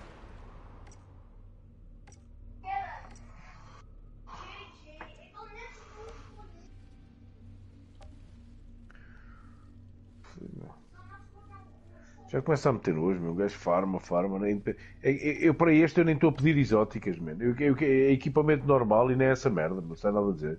Speaker 1: Já começa a meter hoje, meu gajo farma, farma. Nem... Eu, eu, para este eu nem estou a pedir exóticas, man. Eu, eu, é equipamento normal e nem é essa merda, não sei nada a dizer.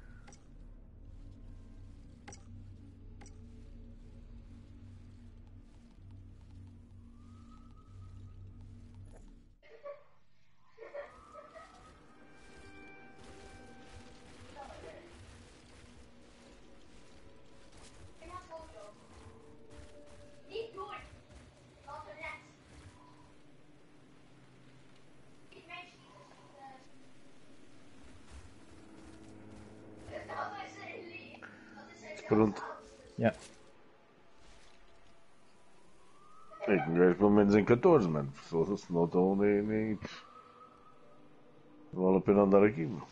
Speaker 1: Pronto.
Speaker 3: Yeah.
Speaker 1: É que um gajo pelo menos em catorze, mano. Se não estão nem, nem. Não vale a pena andar aqui, meu.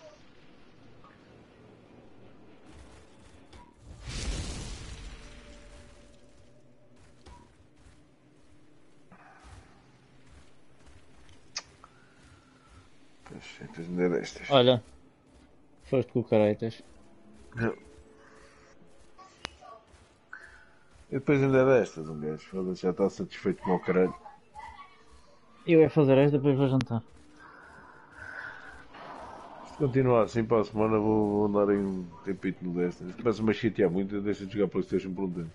Speaker 1: Tens ainda destas.
Speaker 3: Olha, foste com caretas.
Speaker 1: E depois ainda é destas, um gajo. Foda-se, já está satisfeito com o caralho.
Speaker 3: Eu ia fazer esta, depois vou jantar.
Speaker 1: Se continuar assim para a semana, vou, vou andar em um tempito no destas. Começa-me a chatear muito, deixa de jogar PlayStation por um tempo.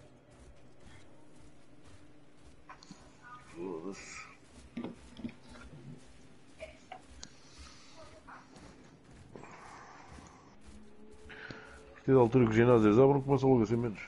Speaker 1: Foda-se. A partir da altura que os ginásios abram, começa logo a ser menos.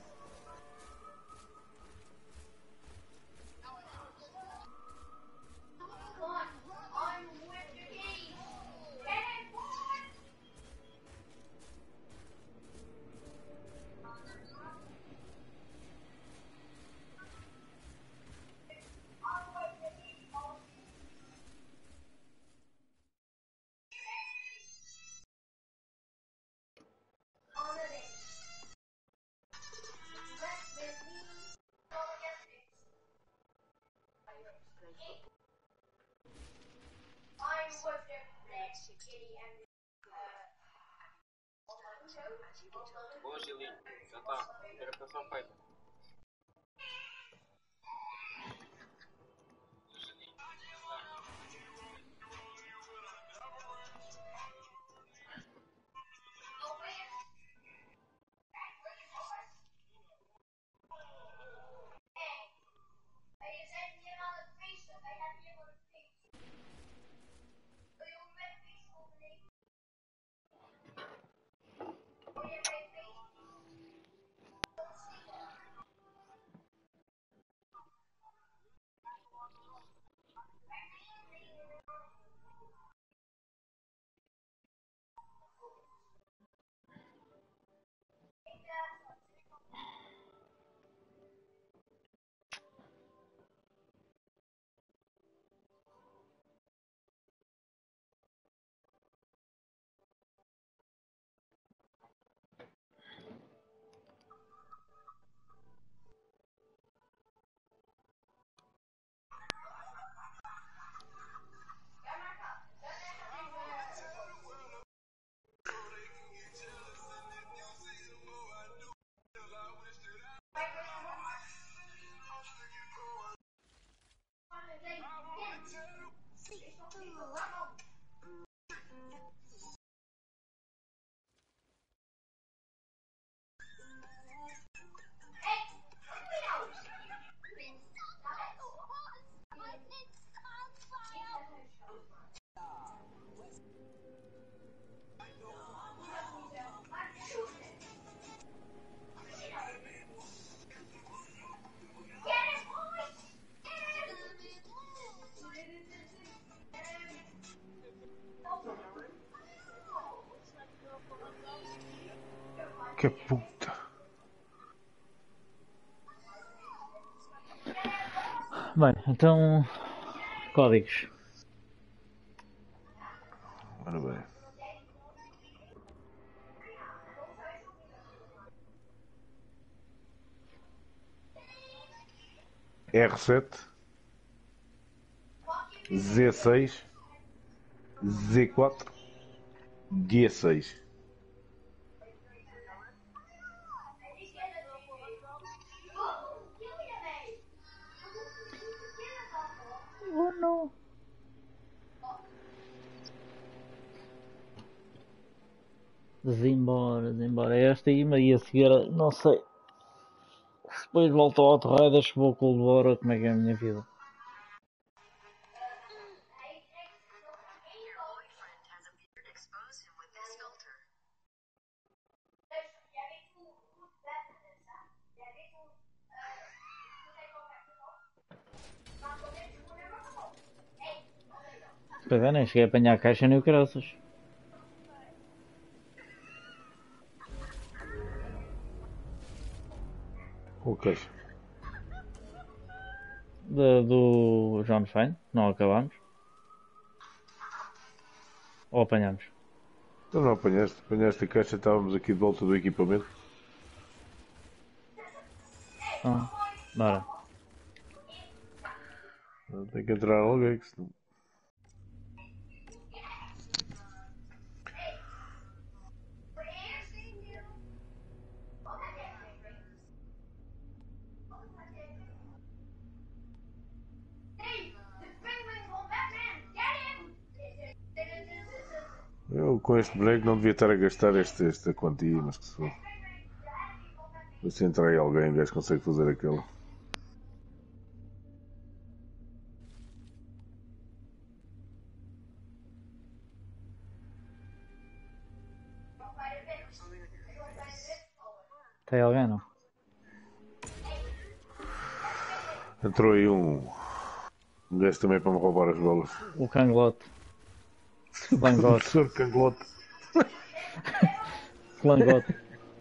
Speaker 6: Boa, Gilinho. Já está. Interpretação feita.
Speaker 1: Que puta.
Speaker 3: Bem, então. Códigos.
Speaker 1: Ora bem. R sete, Z seis, Z quatro, G seis.
Speaker 3: Oh não. Desembora, desembora. Esta aí, mas ia seguir. Não sei. Se depois volto ao Outrider, se vou com o Devora, como é que é a minha vida? Pois é, nem cheguei a apanhar a caixa nem o caraças.
Speaker 1: O que é?
Speaker 3: Da- do John Fine, não acabamos. Ou apanhamos?
Speaker 1: Tu não apanhaste? Apanhaste a caixa, estávamos aqui de volta do equipamento.
Speaker 3: Ah, bora.
Speaker 1: Tem que entrar alguém, que senão... Eu com este boneco não devia estar a gastar este, esta quantia, mas que se for. Se entrar aí alguém, o gajo consegue fazer aquilo.
Speaker 3: Tem alguém não?
Speaker 1: Entrou aí um. Um gajo também para me roubar as bolas.
Speaker 3: O Canglote. Langote.
Speaker 1: Professor Canglote.
Speaker 3: Langote.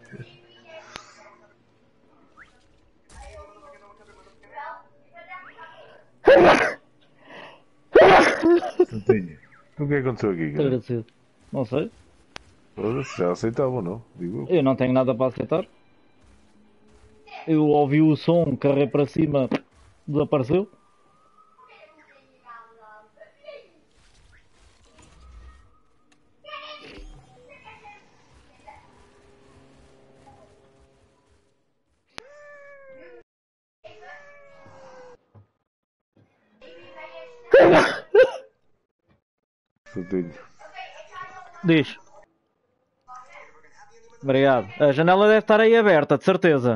Speaker 1: Santinho. O que é que aconteceu aqui, cara?
Speaker 3: Agradecido. Não sei.
Speaker 1: Foda-se, já aceitavam, não? Digo eu.
Speaker 3: Eu não tenho nada para aceitar. Eu ouvi o som, carrei para cima, desapareceu.
Speaker 1: Santinho.
Speaker 3: Diz. Obrigado. A janela deve estar aí aberta, de certeza.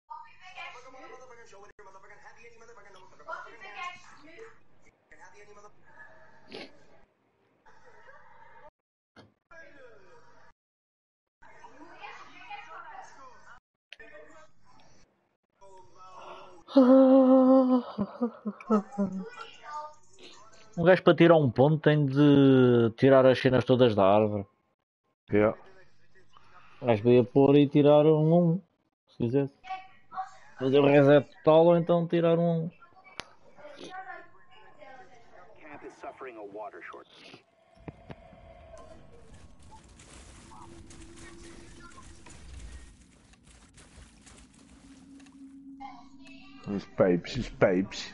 Speaker 3: Um gajo para tirar um ponto tem de tirar as cenas todas da árvore.
Speaker 1: Yeah.
Speaker 3: O gajo podia pôr e tirar um um, se quisesse. Fazer o reset total ou então tirar um um.
Speaker 5: Camp is suffering a water shortage.
Speaker 1: Os pipes, os pipes.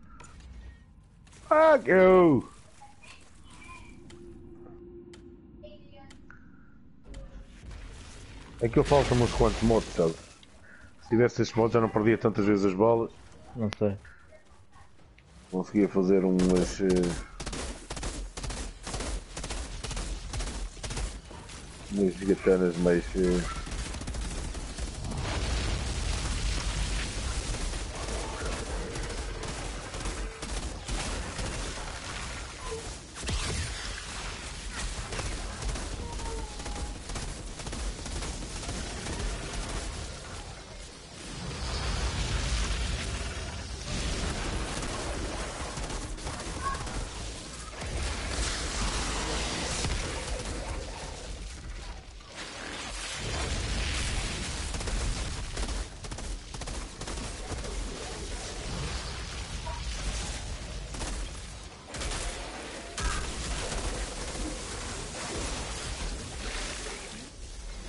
Speaker 1: Fuck you! É que eu faltam uns quantos modos, sabe? Se tivesse estes modos já não perdia tantas vezes as bolas.
Speaker 3: Não sei.
Speaker 1: Conseguia fazer umas. Uh, umas gigatanas mais. Uh,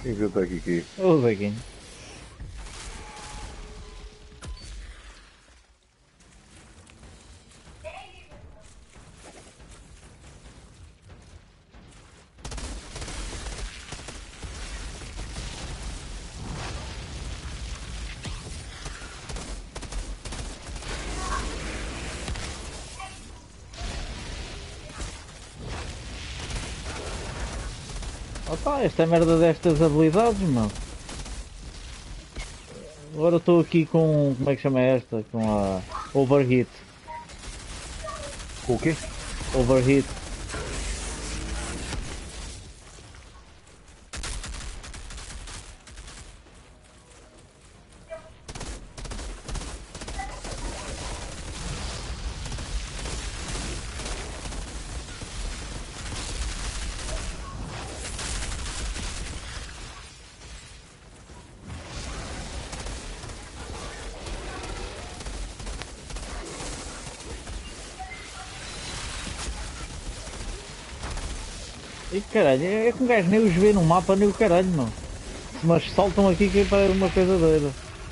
Speaker 1: Quem que eu estou aqui aqui?
Speaker 3: O Zequinho. Opa, esta merda destas habilidades, meu. Agora estou aqui com. Como é que chama esta? Com a. Overheat.
Speaker 1: O quê?
Speaker 3: Overheat. E caralho, é que um gajo nem os vê no mapa nem o caralho, não. Mas saltam aqui que parece uma coisa doida.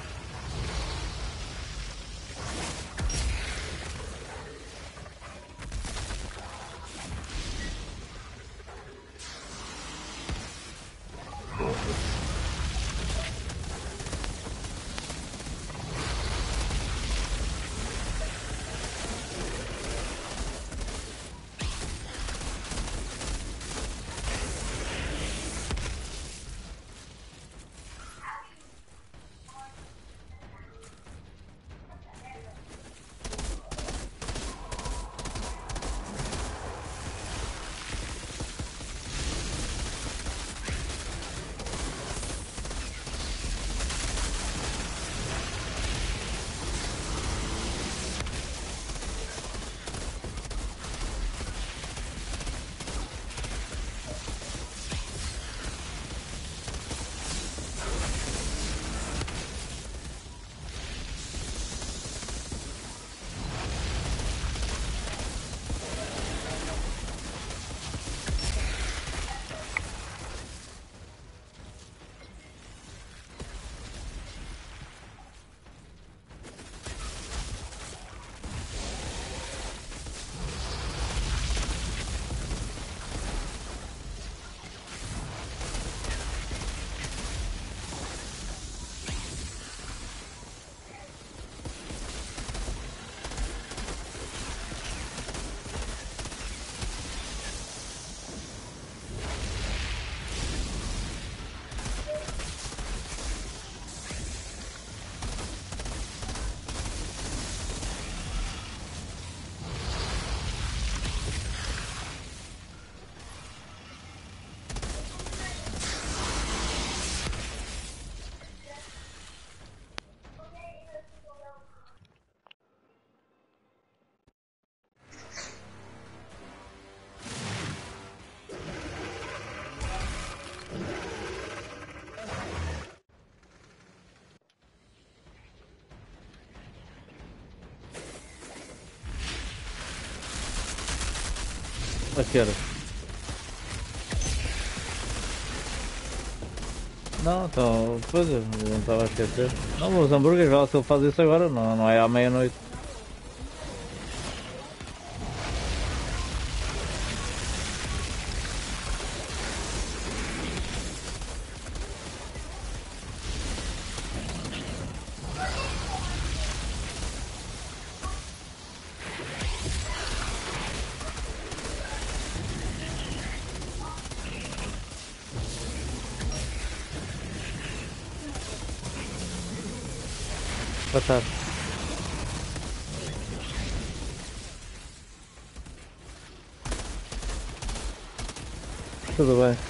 Speaker 3: A que horas? Não, então, pois eu não estava a esquecer. Não, os hambúrgueres, já se ele faz isso agora, não, não é à meia-noite. Boa tarde. Tudo bem.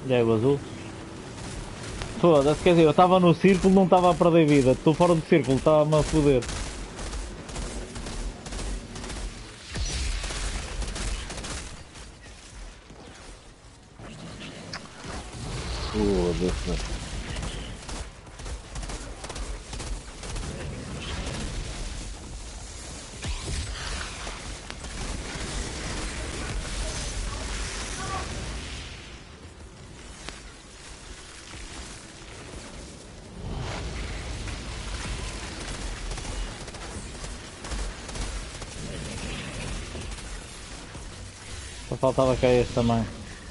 Speaker 3: Já é o azul. Foda-se, quer dizer, eu estava no círculo, não estava a perder vida. Estou fora do círculo, estava-me a foder.
Speaker 1: Foda-se.
Speaker 3: Só faltava cá este também.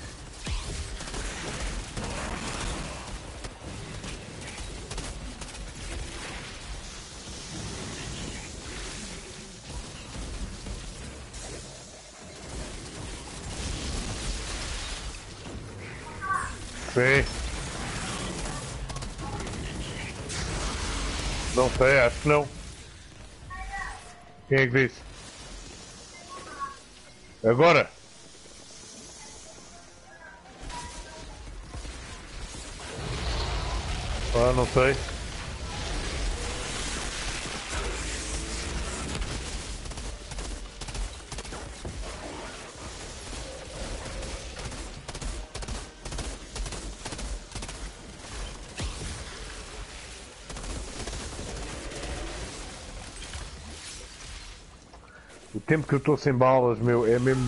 Speaker 1: Sim. Não sei, acho que não. Quem é que disse? Agora? Ah, não sei. O tempo que eu estou sem balas, meu, é mesmo...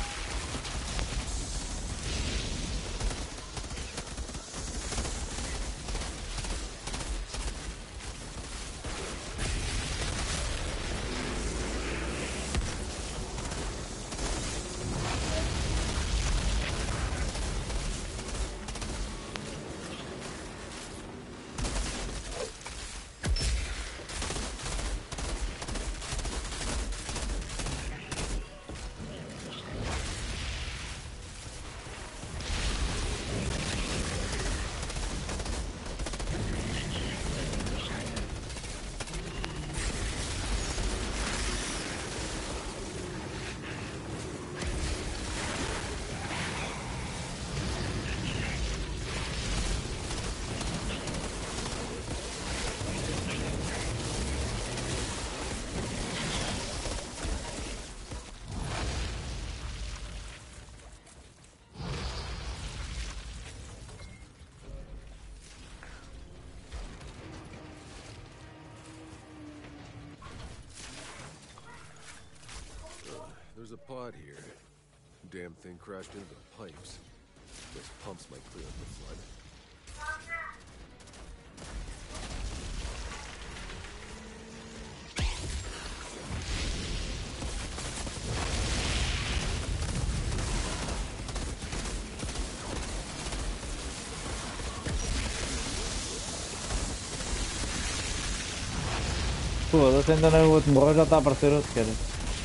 Speaker 4: There's a pod here. Damn thing crashed into the pipes. Those pumps might clear up the flood.
Speaker 3: Foda-se, ainda não é o outro morreu, já está a aparecer outro, cara.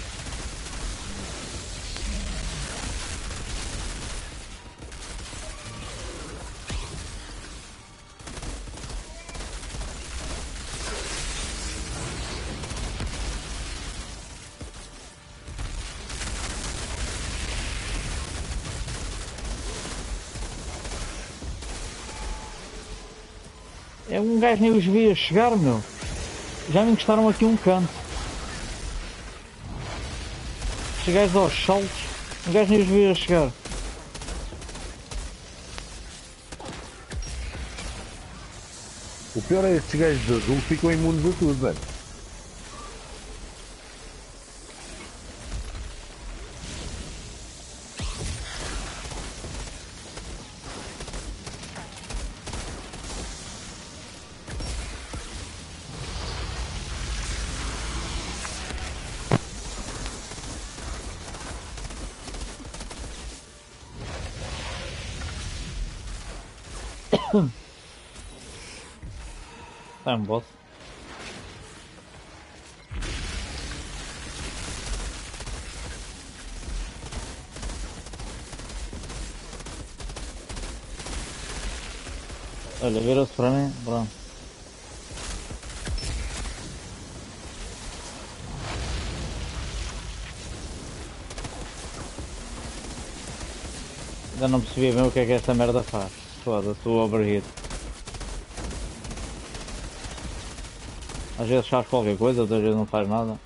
Speaker 3: É um gajo nem os via chegar, meu. Já me encostaram aqui um canto. Chegares aos saltos, um gajo nem os via chegar.
Speaker 1: O pior é estes gajos de azul ficam imunes a tudo, velho.
Speaker 3: Está um boss. Olha, virou-se para mim, pronto. Ainda não percebi bem o que é que esta merda faz. Foda-se, o overheat. Às vezes faz qualquer coisa, outras vezes não faz nada.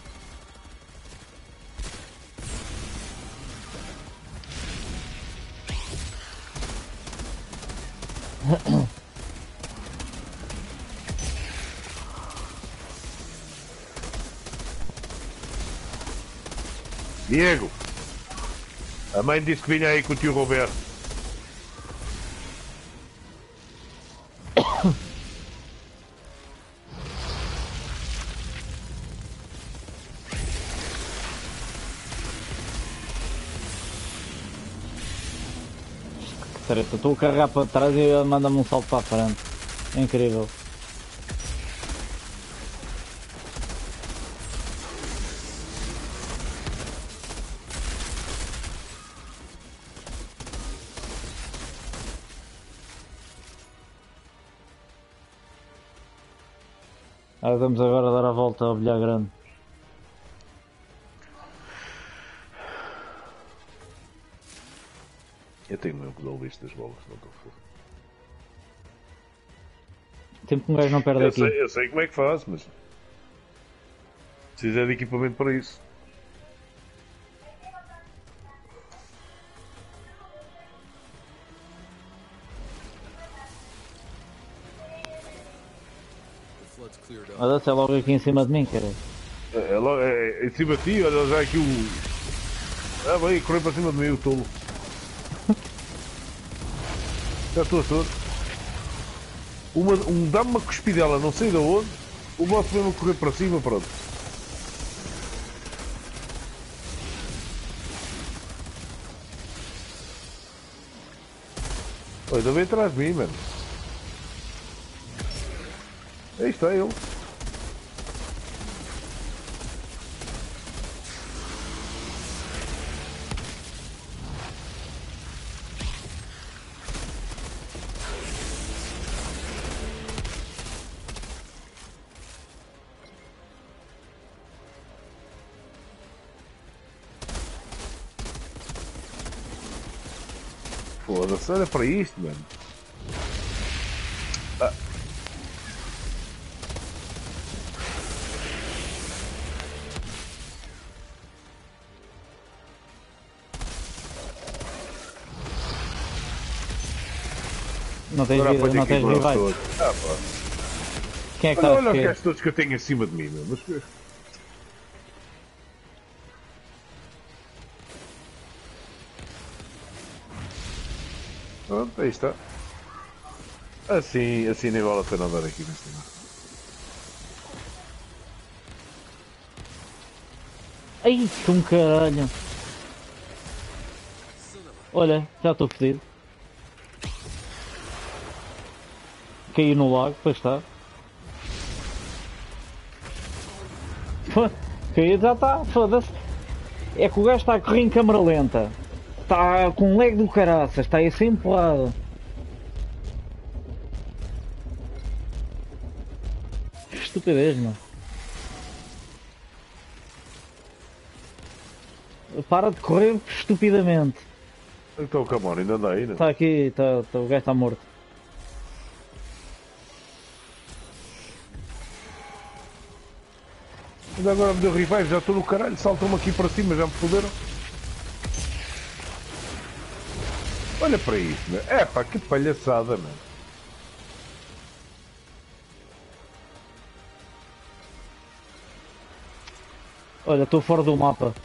Speaker 1: Diego, a mãe disse que vinha aí com o tio Roberto.
Speaker 3: Treta, estou a carregar para trás e ele manda-me um salto para a frente. É incrível. Ah, vamos agora dar a volta ao bilhar grande.
Speaker 1: Eu tenho mesmo que dar o lixo das bolas, não estou a fazer.
Speaker 3: Tempo que um gajo não perde
Speaker 1: Eu
Speaker 3: aqui.
Speaker 1: sei, eu sei como é que faz, mas precisa de equipamento para isso.
Speaker 4: The flood's cleared up.
Speaker 3: Olha, é logo aqui em cima de mim, cara.
Speaker 1: É, é, logo- é, é em cima de ti, olha já aqui o. Ah, bem, correu para cima de mim o tolo. Já estou a todo. Uma, um dá-me uma cuspidela, não sei de onde. O moço mesmo a correr para cima, pronto. Olha, ainda vem atrás de mim, mano. Aí está ele. Foda-se, olha para isto, mano. Ah.
Speaker 3: Não tens
Speaker 1: Agora
Speaker 3: vida,
Speaker 1: apanho
Speaker 3: não
Speaker 1: aqui
Speaker 3: tens
Speaker 1: com eles
Speaker 3: rivais.
Speaker 1: todos. Ah, pá.
Speaker 3: Quem é que
Speaker 1: Olha,
Speaker 3: está a
Speaker 1: olha os
Speaker 3: esquecer?
Speaker 1: gajos todos que eu tenho acima de mim, meu. Mas... Pronto, aí está. Assim, assim nem vale a pena andar aqui neste lugar.
Speaker 3: Ai, com caralho. Olha, já estou fedido. Caí no lago, pois está. Fô- Caí, já está, foda-se. É que o gajo está a correr em câmara lenta. Está com um lag do caraças, está aí sem empurrado. Estupidez, mano. Para de correr estupidamente.
Speaker 1: Então o Camaro ainda anda aí, né?
Speaker 3: Está aqui, está, está, o gajo está morto.
Speaker 1: Ainda agora me deu revive, já estou no caralho, saltam-me aqui para cima, já me foderam. Olha para isto, meu. É pá, que palhaçada, mano.
Speaker 3: Olha, estou fora do mapa.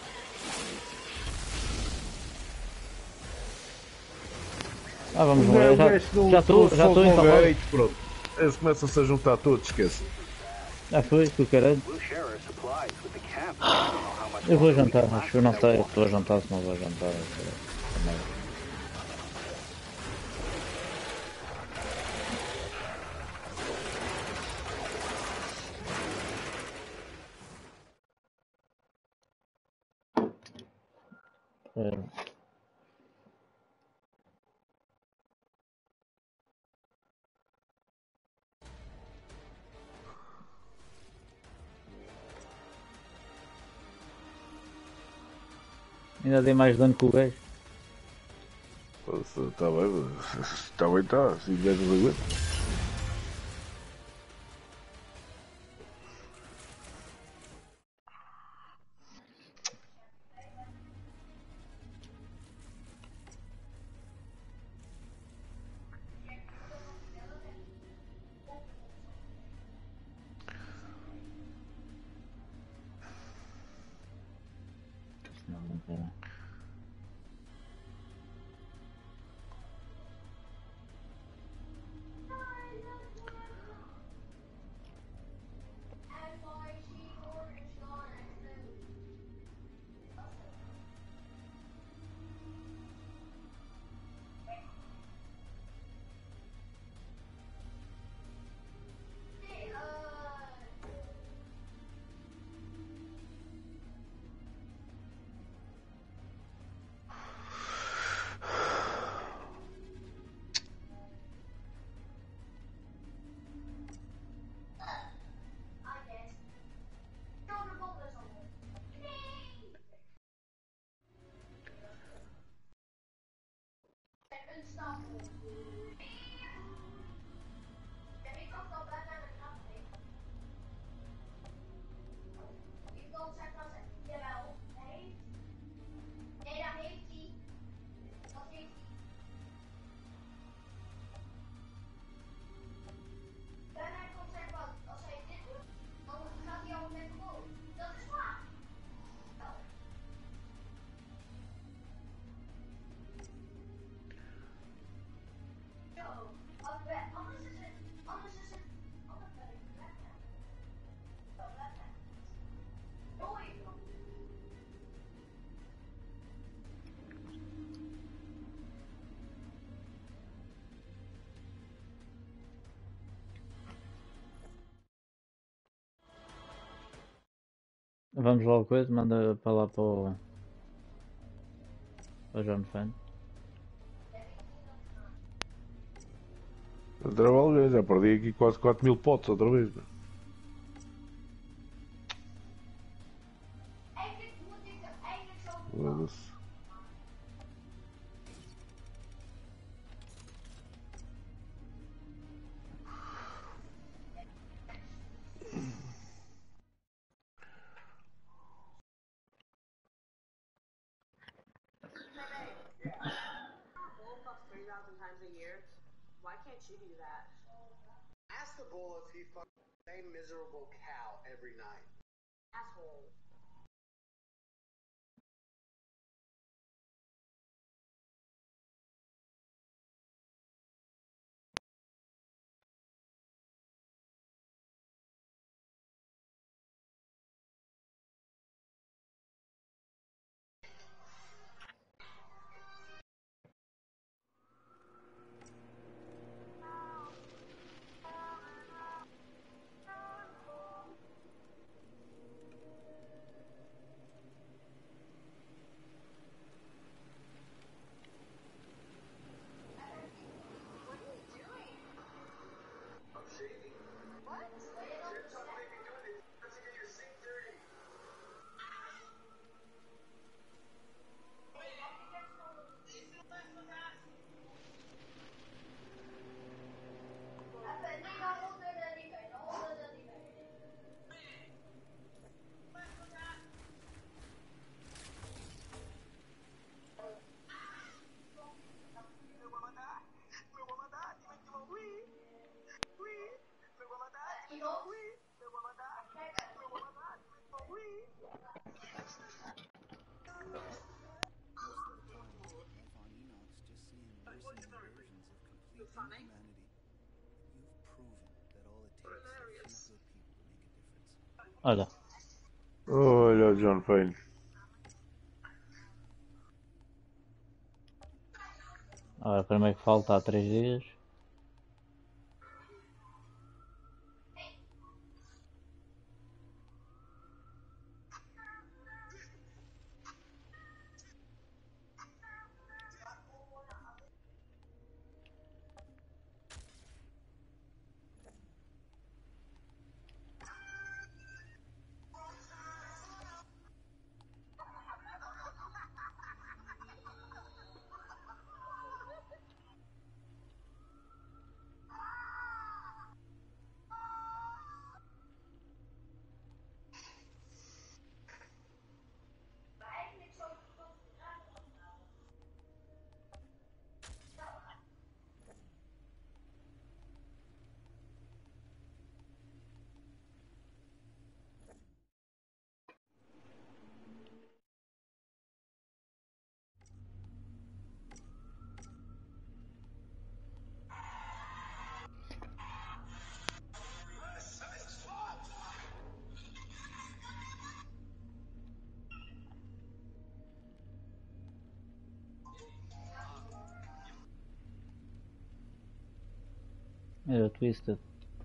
Speaker 3: Ah, vamos
Speaker 1: O
Speaker 3: lá. Já
Speaker 1: gajo não-
Speaker 3: já estou,
Speaker 1: não
Speaker 3: já estou
Speaker 1: solta o
Speaker 3: instalado.
Speaker 1: gate, pronto. Eles começam-se a juntar todos, esquece.
Speaker 3: Já foi, com o caralho.
Speaker 5: We'll share our supplies with the camp. I don't know how much
Speaker 3: Eu vou
Speaker 5: longer we
Speaker 3: jantar,
Speaker 5: can
Speaker 3: mas
Speaker 5: last
Speaker 3: eu não
Speaker 5: without
Speaker 3: sei, eu
Speaker 5: water.
Speaker 3: estou a jantar, se não vou jantar. Também. É. Ainda dei mais dano que o gajo.
Speaker 7: Está bem, está bem, está. Se der nos aguenta.
Speaker 3: Não, não quero. Vamos logo coisa, manda para lá para o, para o John Fan.
Speaker 7: Trabalho, já perdi aqui quase quatro mil potes outra vez. Foda-se.
Speaker 8: Why can't you do that? Ask the bull if he fucks the same miserable cow every night. Asshole.
Speaker 3: Olha.
Speaker 7: Olha o John Payne.
Speaker 3: Ora, primeiro que falta há três dias. É o Twisted.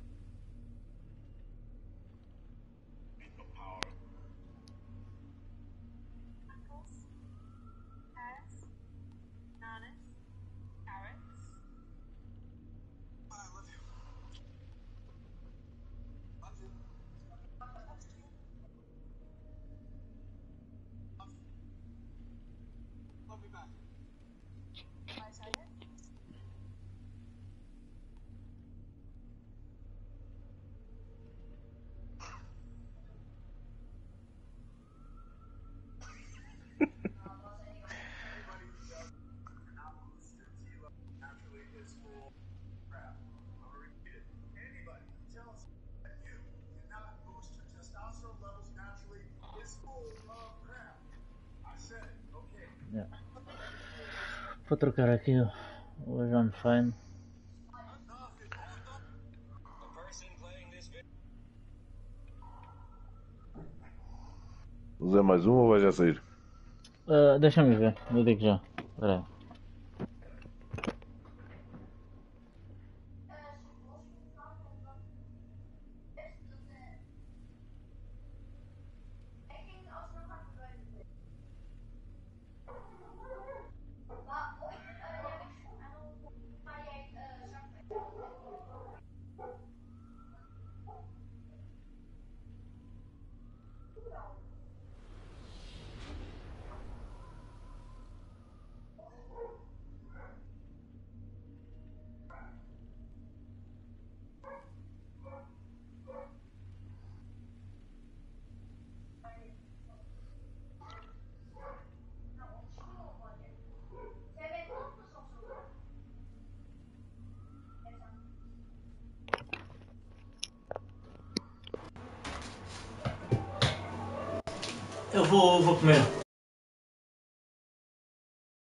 Speaker 3: Yeah. Vou trocar aqui o o John Fine.
Speaker 7: Zé mais um ou vai já sair?
Speaker 3: Uh, Deixa-me ver, eu digo já. Espera aí. Eu vou, vou comer.